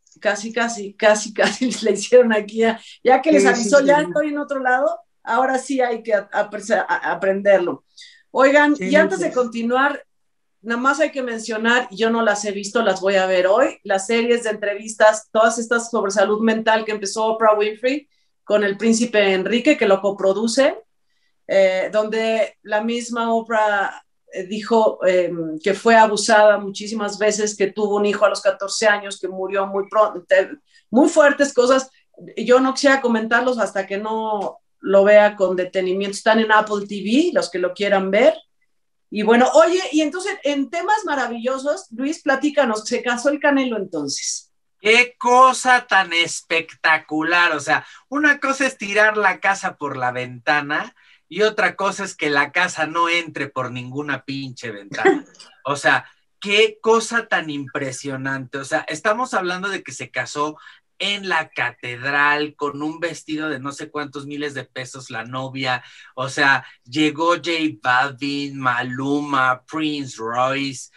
Casi le hicieron aquí, ya que les Sí, sí, avisó, ya sí. estoy en otro lado, ahora sí hay que aprenderlo. Oigan, Sí, y muy antes de triste. continuar, nada más hay que mencionar, yo no las he visto, las voy a ver hoy, las series de entrevistas, todas estas sobre salud mental que empezó Oprah Winfrey con el príncipe Enrique, que lo coproduce, donde la misma Oprah dijo que fue abusada muchísimas veces, que tuvo un hijo a los 14 años, que murió muy pronto, muy fuertes cosas. Yo no quisiera comentarlos hasta que no lo vea con detenimiento. Están en Apple TV, los que lo quieran ver. Y bueno, oye, y entonces en temas maravillosos, Luis, platícanos, se casó el Canelo entonces. Qué cosa tan espectacular. O sea, una cosa es tirar la casa por la ventana y otra cosa es que la casa no entre por ninguna pinche ventana. O sea, qué cosa tan impresionante. O sea, estamos hablando de que se casó en la catedral con un vestido de no sé cuántos miles de pesos la novia. O sea, llegó J Balvin, Maluma, Prince Royce.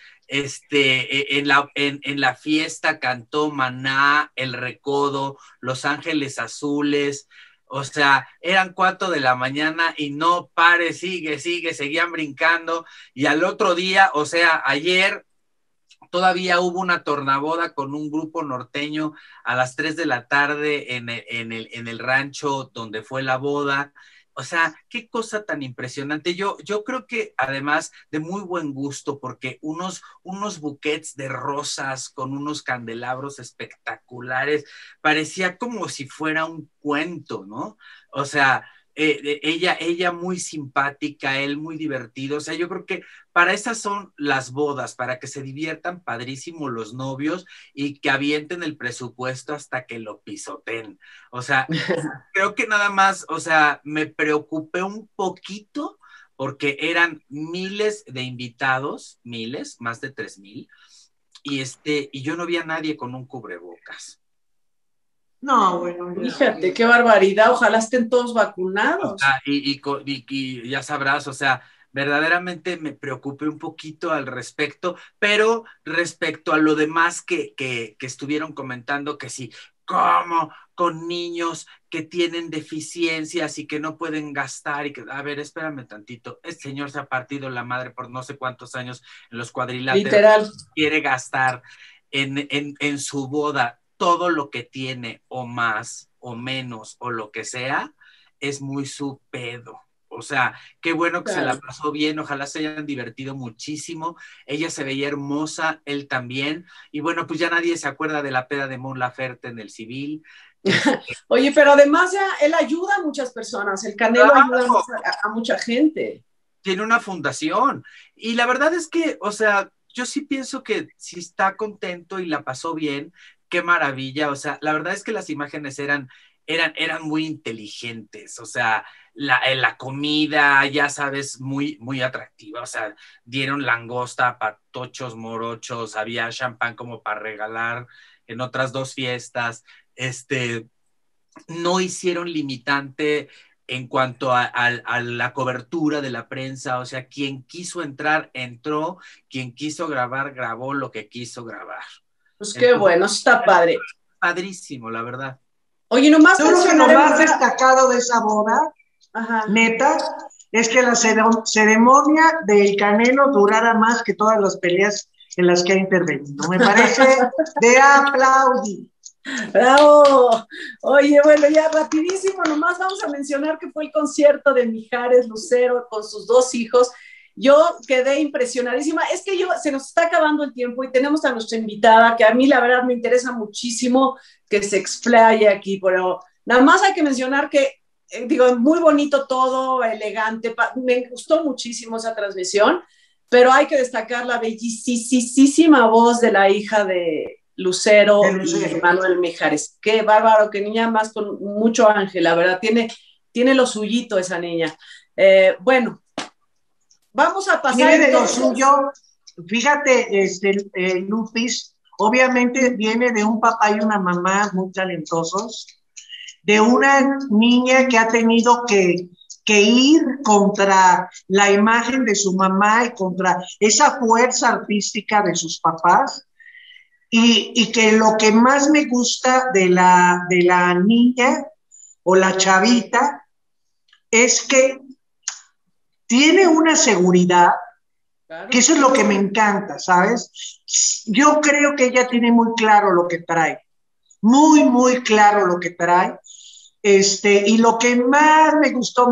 En la fiesta cantó Maná, El Recodo, Los Ángeles Azules. O sea, eran 4 de la mañana y no pare, sigue, seguían brincando. Y al otro día, o sea, ayer todavía hubo una tornaboda con un grupo norteño a las 3 de la tarde en el rancho donde fue la boda. O sea, qué cosa tan impresionante. Yo creo que además de muy buen gusto, porque unos buquets de rosas con unos candelabros espectaculares, parecía como si fuera un cuento, ¿no? O sea, ella muy simpática, él muy divertido. O sea, yo creo que para esas son las bodas, para que se diviertan padrísimo los novios y que avienten el presupuesto hasta que lo pisoteen. O sea, creo que nada más, o sea, me preocupé un poquito porque eran miles de invitados, miles, más de 3,000, y yo no vi a nadie con un cubrebocas. No, bueno, ya. Fíjate, qué barbaridad, ojalá estén todos O vacunados. sea, y ya sabrás, o sea, verdaderamente me preocupé un poquito al respecto, pero respecto a lo demás que estuvieron comentando, que sí, ¿cómo? Con niños que tienen deficiencias y que no pueden gastar y que, a ver, espérame tantito, este señor se ha partido la madre por no sé cuántos años en los cuadriláteros, Literal. quiere gastar en su boda todo lo que tiene o más o menos o lo que sea, es muy su pedo. O sea, qué bueno que se la Claro. pasó bien, ojalá se hayan divertido muchísimo. Ella se veía hermosa, él también. Y bueno, pues ya nadie se acuerda de la peda de Mon Laferte en el civil. Oye, pero además ya él ayuda a muchas personas, el Canelo ayuda a mucha gente. Tiene una fundación. Y la verdad es que, o sea, yo sí pienso que si está contento y la pasó bien, qué maravilla. O sea, la verdad es que las imágenes eran muy inteligentes. O sea, la comida, ya sabes, muy, muy atractiva. O sea, dieron langosta, patochos, morochos, había champán como para regalar en otras dos fiestas. No hicieron limitante en cuanto a la cobertura de la prensa. O sea, quien quiso entrar, entró, quien quiso grabar, grabó lo que quiso grabar. Pues qué Entonces, bueno, eso está padre. padrísimo, la verdad. Oye, nomás Yo creo que lo mencionaremos... más destacado de esa boda, Ajá. neta, es que la ceremonia del Canelo durara más que todas las peleas en las que ha intervenido. Me parece de aplaudir. ¡Bravo! Oye, bueno, ya rapidísimo, nomás vamos a mencionar que fue el concierto de Mijares Lucero con sus dos hijos. Yo quedé impresionadísima. Es que se nos está acabando el tiempo y tenemos a nuestra invitada, que a mí la verdad me interesa muchísimo que se explaye aquí, pero nada más hay que mencionar que, digo, muy bonito todo, elegante, me gustó muchísimo esa transmisión, pero hay que destacar la bellísima voz de la hija de Lucero y Manuel Mijares. Qué bárbaro, qué niña más con mucho ángel, la verdad, tiene lo suyito esa niña. Bueno, vamos a pasar. Tiene de lo suyo, fíjate, Lupis, obviamente viene de un papá y una mamá muy talentosos, de una niña que ha tenido que ir contra la imagen de su mamá y contra esa fuerza artística de sus papás, y que lo que más me gusta de la niña o la chavita es que tiene una seguridad, claro, que eso es lo que me encanta, ¿sabes? Yo creo que ella tiene muy claro lo que trae, muy, muy claro lo que trae. Y lo que más me gustó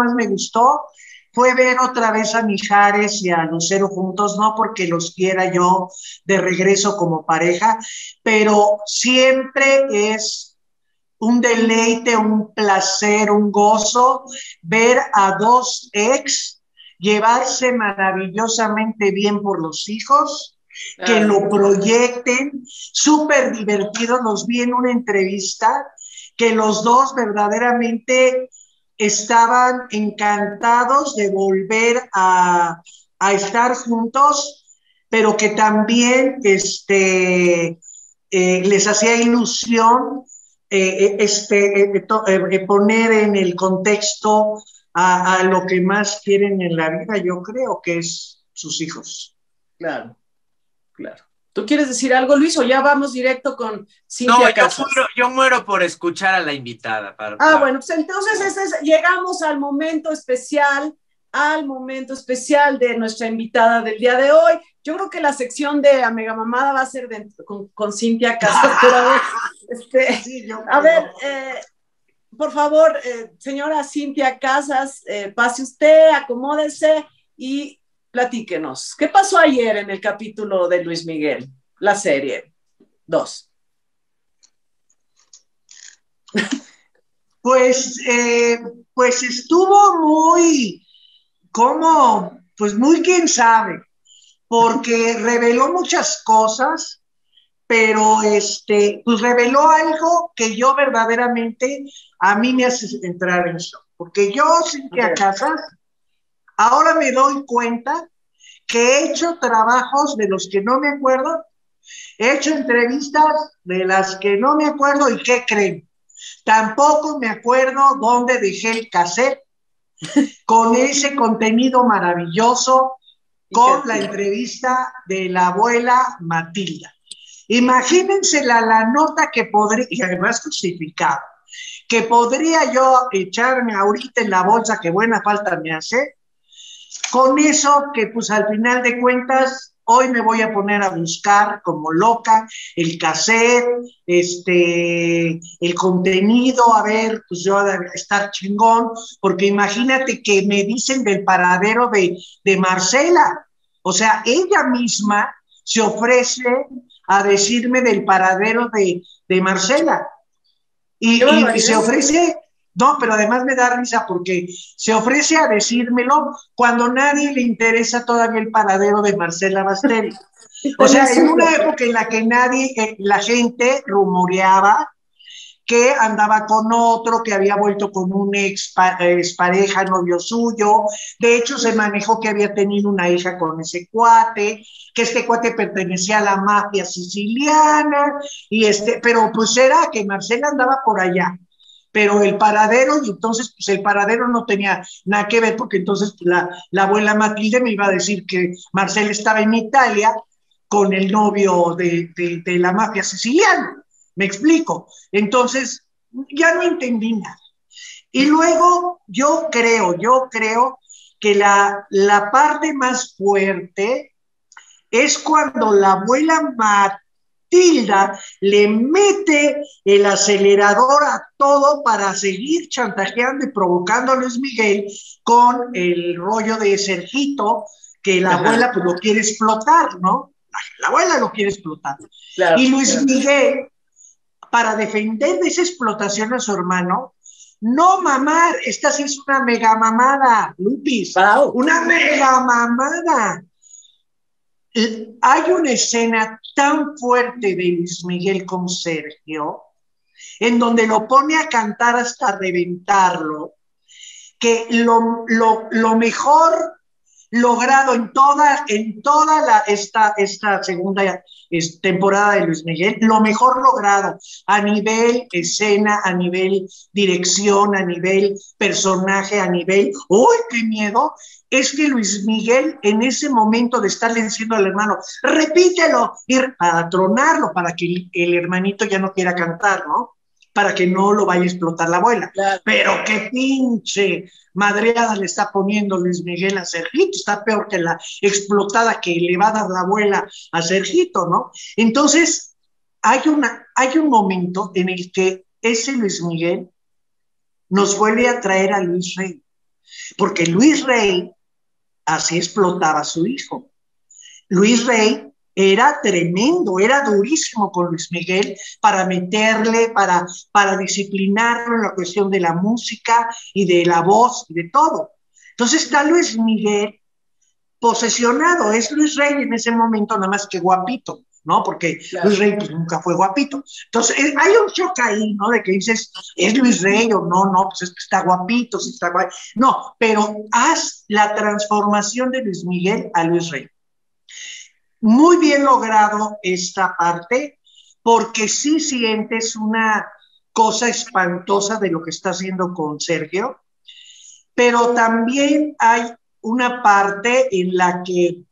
fue ver otra vez a Mijares y a Lucero juntos, no porque los quiera yo de regreso como pareja, pero siempre es un deleite, un placer, un gozo ver a dos ex llevarse maravillosamente bien por los hijos, que lo proyecten, súper divertidos. Los vi en una entrevista que los dos verdaderamente estaban encantados de volver a estar juntos, pero que también les hacía ilusión poner en el contexto a lo que más quieren en la vida, yo creo que es sus hijos. Claro, claro. ¿Tú quieres decir algo, Luis, o ya vamos directo con Cintia Casas? Yo muero por escuchar a la invitada. Bueno, pues entonces llegamos al momento especial de nuestra invitada del día de hoy. Yo creo que la sección de Mega Mamada va a ser con Cintia Casas. Sí, a ver, por favor, señora Cintia Casas, pase usted, acomódese y platíquenos. ¿Qué pasó ayer en el capítulo de Luis Miguel? La serie 2. Pues estuvo muy, pues muy quién sabe, porque reveló muchas cosas, pero pues reveló algo que yo verdaderamente a mí me hace entrar en shock, porque yo, Cintia Casas, ahora me doy cuenta que he hecho trabajos de los que no me acuerdo, he hecho entrevistas de las que no me acuerdo, y ¿qué creen? Tampoco me acuerdo dónde dejé el cassette con ese contenido maravilloso, con la entrevista de la abuela Matilda. Imagínense la nota que podría, y además justificado, que podría yo echarme ahorita en la bolsa, que buena falta me hace, con eso que pues al final de cuentas hoy me voy a poner a buscar como loca el cassette, el contenido, a ver, pues yo a estar chingón, porque imagínate que me dicen del paradero de Marcela, o sea, ella misma se ofrece a decirme del paradero de Marcela, y se ofrece... No, pero además me da risa porque se ofrece a decírmelo cuando a nadie le interesa todavía el paradero de Marcela Bastel. O sea, en una época en la que la gente rumoreaba que andaba con otro, que había vuelto con un expareja, novio suyo. De hecho, se manejó que había tenido una hija con ese cuate, que este cuate pertenecía a la mafia siciliana, pero pues era que Marcela andaba por allá. Pero el paradero, y entonces pues el paradero no tenía nada que ver, porque entonces la abuela Matilde me iba a decir que Marcela estaba en Italia con el novio de la mafia siciliana. ¿Me explico? Entonces, ya no entendí nada. Y luego yo creo que la parte más fuerte es cuando la abuela Matilda le mete el acelerador a todo para seguir chantajeando y provocando a Luis Miguel con el rollo de Sergito, que la abuela pues lo quiere explotar, ¿no? La abuela lo quiere explotar. Claro, y Luis Miguel, para defender de esa explotación a su hermano, no mamar, esta sí es una mega mamada, Lupis, wow. Una mega mamada. Hay una escena tan fuerte de Luis Miguel con Sergio, en donde lo pone a cantar hasta reventarlo, que lo mejor logrado en toda esta segunda temporada de Luis Miguel, lo mejor logrado a nivel escena, a nivel dirección, a nivel personaje, a nivel, ¡uy, qué miedo! Es que Luis Miguel, en ese momento de estarle diciendo al hermano, repítelo, para tronarlo, para que el hermanito ya no quiera cantar, ¿no? Para que no lo vaya a explotar la abuela. Claro. Pero qué pinche madreada le está poniendo Luis Miguel a Sergito, está peor que la explotada que le va a dar la abuela a Sergito, ¿no? Entonces, hay un momento en el que ese Luis Miguel nos vuelve a traer a Luis Rey, porque Luis Rey así explotaba a su hijo. Luis Rey era tremendo, era durísimo con Luis Miguel para meterle, para disciplinarlo en la cuestión de la música y de la voz y de todo. Entonces está Luis Miguel posesionado, es Luis Rey en ese momento, nada más que guapito, ¿no? Porque claro, Luis Rey pues nunca fue guapito. Entonces hay un shock ahí, ¿no? De que dices, ¿es Luis Rey o no? Pues es que está guapito, sí está guay. No, pero haz la transformación de Luis Miguel a Luis Rey. Muy bien logrado esta parte, porque sí sientes una cosa espantosa de lo que está haciendo con Sergio, pero también hay una parte en la que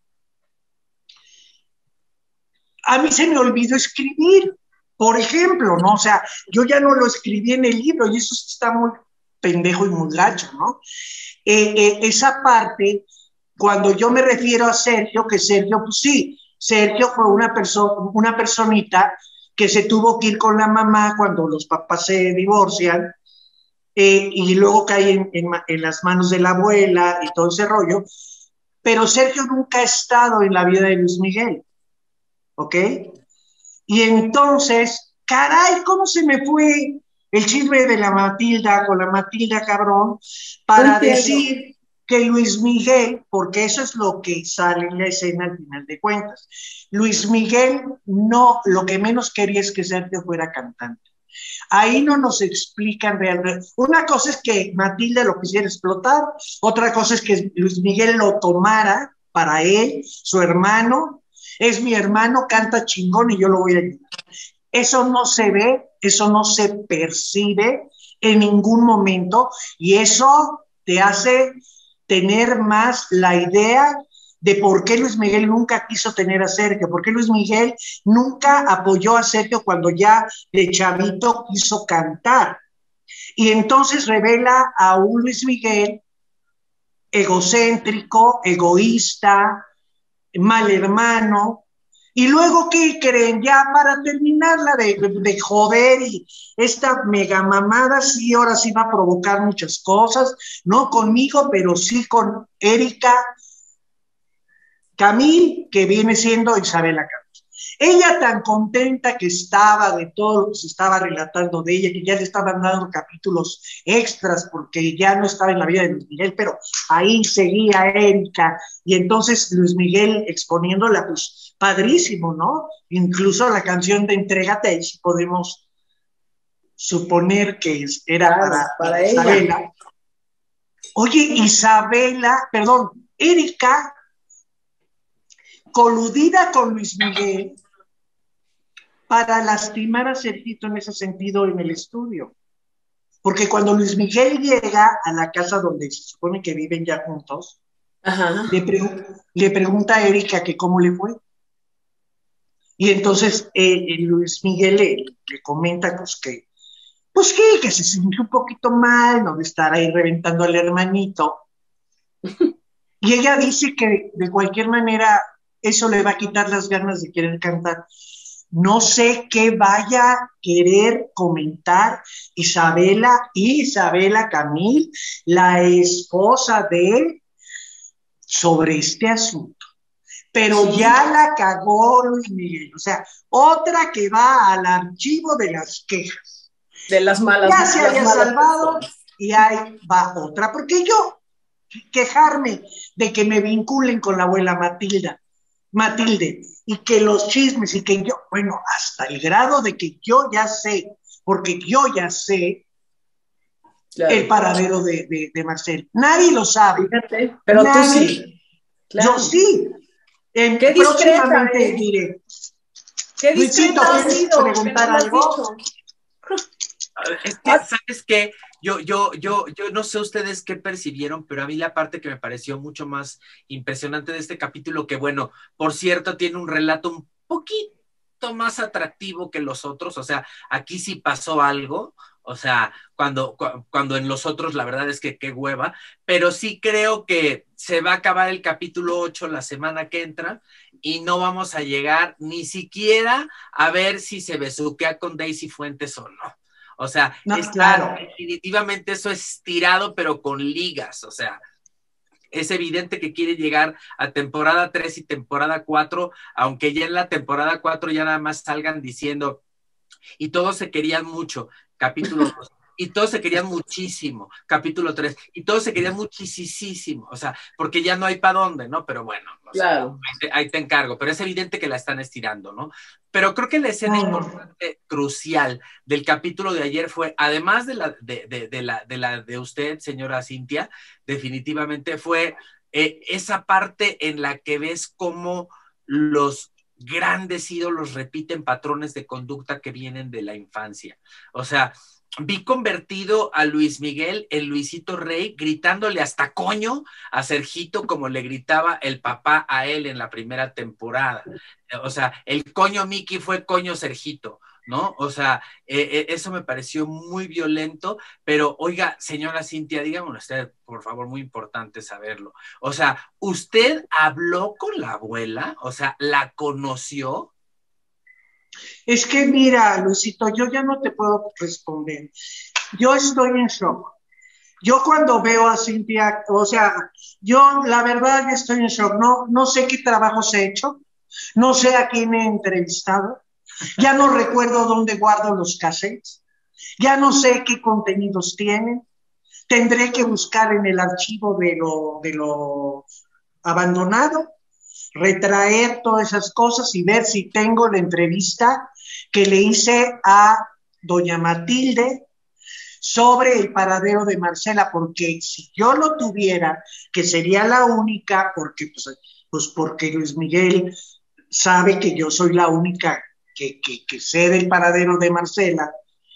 a mí se me olvidó escribir, por ejemplo, ¿no? O sea, yo ya no lo escribí en el libro y eso está muy pendejo y muy gacho, ¿no? Esa parte, cuando yo me refiero a Sergio, que Sergio, pues sí, Sergio fue una personita que se tuvo que ir con la mamá cuando los papás se divorcian y luego cae en las manos de la abuela y todo ese rollo, pero Sergio nunca ha estado en la vida de Luis Miguel, ¿ok? Y entonces, caray, ¿cómo se me fue el chisme de la Matilda con la Matilda cabrón para decir que Luis Miguel, porque eso es lo que sale en la escena al final de cuentas, Luis Miguel no, lo que menos quería es que Sergio fuera cantante. Ahí no nos explican realmente. Una cosa es que Matilda lo quisiera explotar, otra cosa es que Luis Miguel lo tomara para él, su hermano, es mi hermano, canta chingón y yo lo voy a ayudar. Eso no se ve, eso no se percibe en ningún momento y eso te hace tener más la idea de por qué Luis Miguel nunca quiso tener a Sergio, por qué Luis Miguel nunca apoyó a Sergio cuando ya de chavito quiso cantar. Y entonces revela a un Luis Miguel egocéntrico, egoísta, mal hermano. Y luego, ¿qué creen? Ya para terminarla de joder y esta mega mamada, sí, ahora sí va a provocar muchas cosas, no conmigo, pero sí con Erika Camil, que viene siendo Isabela Campos. Ella tan contenta que estaba de todo lo que se estaba relatando de ella, que ya le estaban dando capítulos extras porque ya no estaba en la vida de Luis Miguel, pero ahí seguía Erika, y entonces Luis Miguel exponiéndola, pues padrísimo, ¿no? Incluso la canción de Entrégate, si podemos suponer que era claro, para Isabela. ella. Oye, Isabela, perdón, Erika, coludida con Luis Miguel para lastimar a Sergito en ese sentido en el estudio. Porque cuando Luis Miguel llega a la casa donde se supone que viven ya juntos, le pregunta a Erika que cómo le fue. Y entonces Luis Miguel le comenta que se sintió un poquito mal, no de estar ahí reventando al hermanito. Y ella dice que de cualquier manera eso le va a quitar las ganas de querer cantar. No sé qué vaya a querer comentar Isabela Camil, la esposa de él, sobre este asunto. Pero sí, ya la cagó Luis Miguel. O sea, otra que va al archivo de las quejas. De las malas. Ya se había salvado y ahí va otra. Porque yo quejarme de que me vinculen con la abuela Matilde, y que los chismes, y que yo, bueno, hasta el grado de que yo ya sé, porque yo ya sé, claro, el paradero de Marcel. Nadie lo sabe. Fíjate, pero nadie. Tú sí. Claro. Yo sí. Qué próximamente discreta, diré. Qué Luisito, ¿quieres preguntar algo? Es que, ¿sabes qué? Yo no sé ustedes qué percibieron, pero a mí la parte que me pareció mucho más impresionante de este capítulo, que bueno, por cierto, tiene un relato un poquito más atractivo que los otros, o sea, aquí sí pasó algo, o sea, cuando en los otros la verdad es que qué hueva, pero sí creo que se va a acabar el capítulo 8 la semana que entra y no vamos a llegar ni siquiera a ver si se besuquea con Daisy Fuentes o no. O sea, no, claro, definitivamente eso es tirado, pero con ligas. O sea, es evidente que quiere llegar a temporada 3 y temporada 4, aunque ya en la temporada 4 ya nada más salgan diciendo, y todos se querían mucho, capítulo 2. Y todos se querían muchísimo, capítulo 3, y todos se querían muchísimo, o sea, porque ya no hay para dónde, ¿no? Pero bueno, o sea, claro, ahí te encargo, pero es evidente que la están estirando, ¿no? Pero creo que la escena importante, crucial del capítulo de ayer fue, además de la de usted, señora Cintia, definitivamente fue esa parte en la que ves cómo los grandes ídolos repiten patrones de conducta que vienen de la infancia. O sea, vi convertido a Luis Miguel en Luisito Rey, gritándole hasta coño a Sergito como le gritaba el papá a él en la primera temporada. O sea, el coño Mickey fue coño Sergito, ¿no? O sea, eso me pareció muy violento, pero oiga, señora Cintia, dígame usted, por favor, muy importante saberlo. O sea, ¿usted habló con la abuela? O sea, ¿la conoció? Es que mira, Luisito, yo ya no te puedo responder. Yo estoy en shock. Yo cuando veo a Cintia, o sea, yo la verdad que estoy en shock. No sé qué trabajos he hecho, no sé a quién he entrevistado, ya no recuerdo dónde guardo los cassettes, ya no sé qué contenidos tienen. Tendré que buscar en el archivo de lo abandonado, retraer todas esas cosas y ver si tengo la entrevista que le hice a doña Matilde sobre el paradero de Marcela, porque si yo lo tuviera, que sería la única, porque pues porque Luis Miguel sabe que yo soy la única que sé del paradero de Marcela,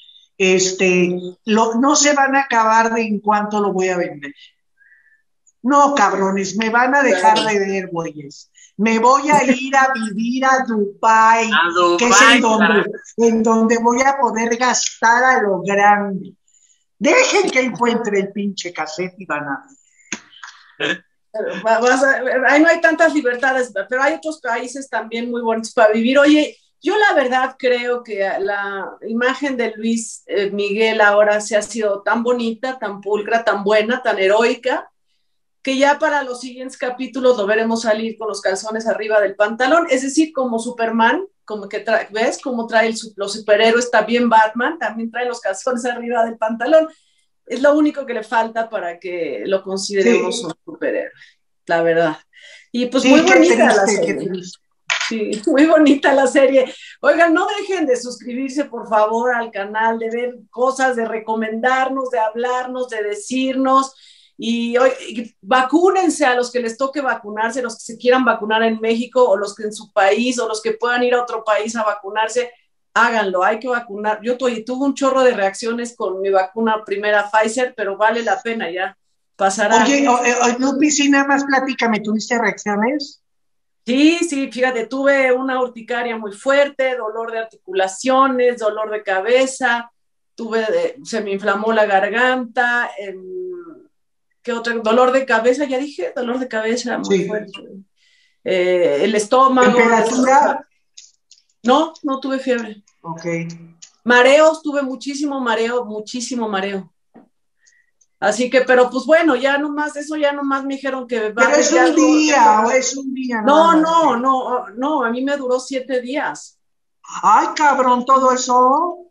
no se van a acabar de en cuánto lo voy a vender. No, cabrones, me van a dejar de ver, güeyes. Me voy a ir a vivir a Dubái, que es en donde voy a poder gastar a lo grande. Dejen que encuentre el pinche cassette y van a ver. Ahí no hay tantas libertades, pero hay otros países también muy bonitos para vivir. Oye, yo la verdad creo que la imagen de Luis Miguel ahora se ha sido tan bonita, tan pulcra, tan buena, tan heroica, que ya para los siguientes capítulos lo veremos salir con los calzones arriba del pantalón, es decir, como Superman, como que ¿ves cómo trae los superhéroes? También Batman, también trae los calzones arriba del pantalón. Es lo único que le falta para que lo consideremos un superhéroe, la verdad. Y pues muy bonita la serie. Qué triste. Sí, muy bonita la serie. Oigan, no dejen de suscribirse, por favor, al canal, de ver cosas, de recomendarnos, de hablarnos, de decirnos. Y vacúnense a los que les toque vacunarse, los que se quieran vacunar en México, o los que en su país, o los que puedan ir a otro país a vacunarse. Háganlo, hay que vacunar. Yo tuve un chorro de reacciones con mi vacuna primera Pfizer, pero vale la pena ya. Pasará. Oye, Lupi, sí, nada más platícame, ¿tuviste reacciones? Sí, fíjate, tuve una urticaria muy fuerte, dolor de articulaciones, dolor de cabeza, se me inflamó la garganta, ¿qué otro? Dolor de cabeza, ya dije, dolor de cabeza muy fuerte. El estómago. ¿Temperatura? No tuve fiebre. Ok. Mareos, tuve muchísimo mareo. Así que, pero pues bueno, ya nomás me dijeron que... Pero es un día, o es un día. No, a mí me duró 7 días. Ay, cabrón, todo eso.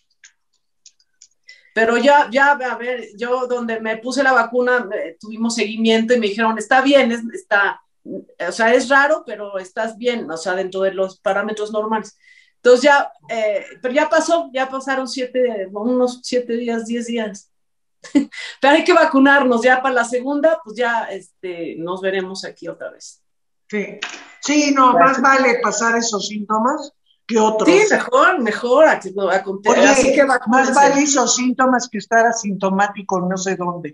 Pero ya, a ver, yo donde me puse la vacuna, tuvimos seguimiento y me dijeron, está bien, o sea, es raro, pero estás bien, o sea, dentro de los parámetros normales. Entonces ya, pero ya pasaron unos 7 días, 10 días. Pero hay que vacunarnos ya para la segunda, pues ya nos veremos aquí otra vez. Sí, no, más vale pasar esos síntomas que otros. Sí, mejor. Oye, así que más vale esos síntomas que estar asintomático no sé dónde.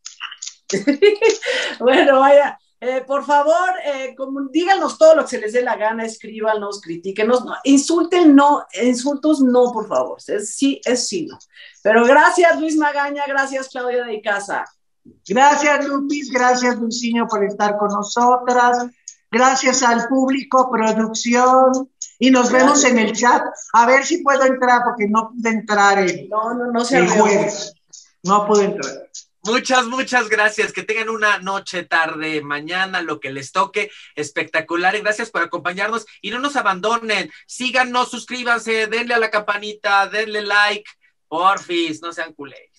Bueno, vaya. Por favor, díganos todo lo que se les dé la gana, escríbanos, critíquenos, insultos no, por favor, sí, no. Pero gracias, Luis Magaña, gracias, Claudia de Icaza. Gracias, Lupis, gracias, Luisinho, por estar con nosotras, gracias al público, producción, y nos vemos en el chat, a ver si puedo entrar, porque no pude entrar el jueves, no pude entrar. Muchas gracias. Que tengan una noche, tarde, mañana, lo que les toque. Espectacular. Y gracias por acompañarnos. Y no nos abandonen. Síganos, suscríbanse, denle a la campanita, denle like. Porfis, no sean culés.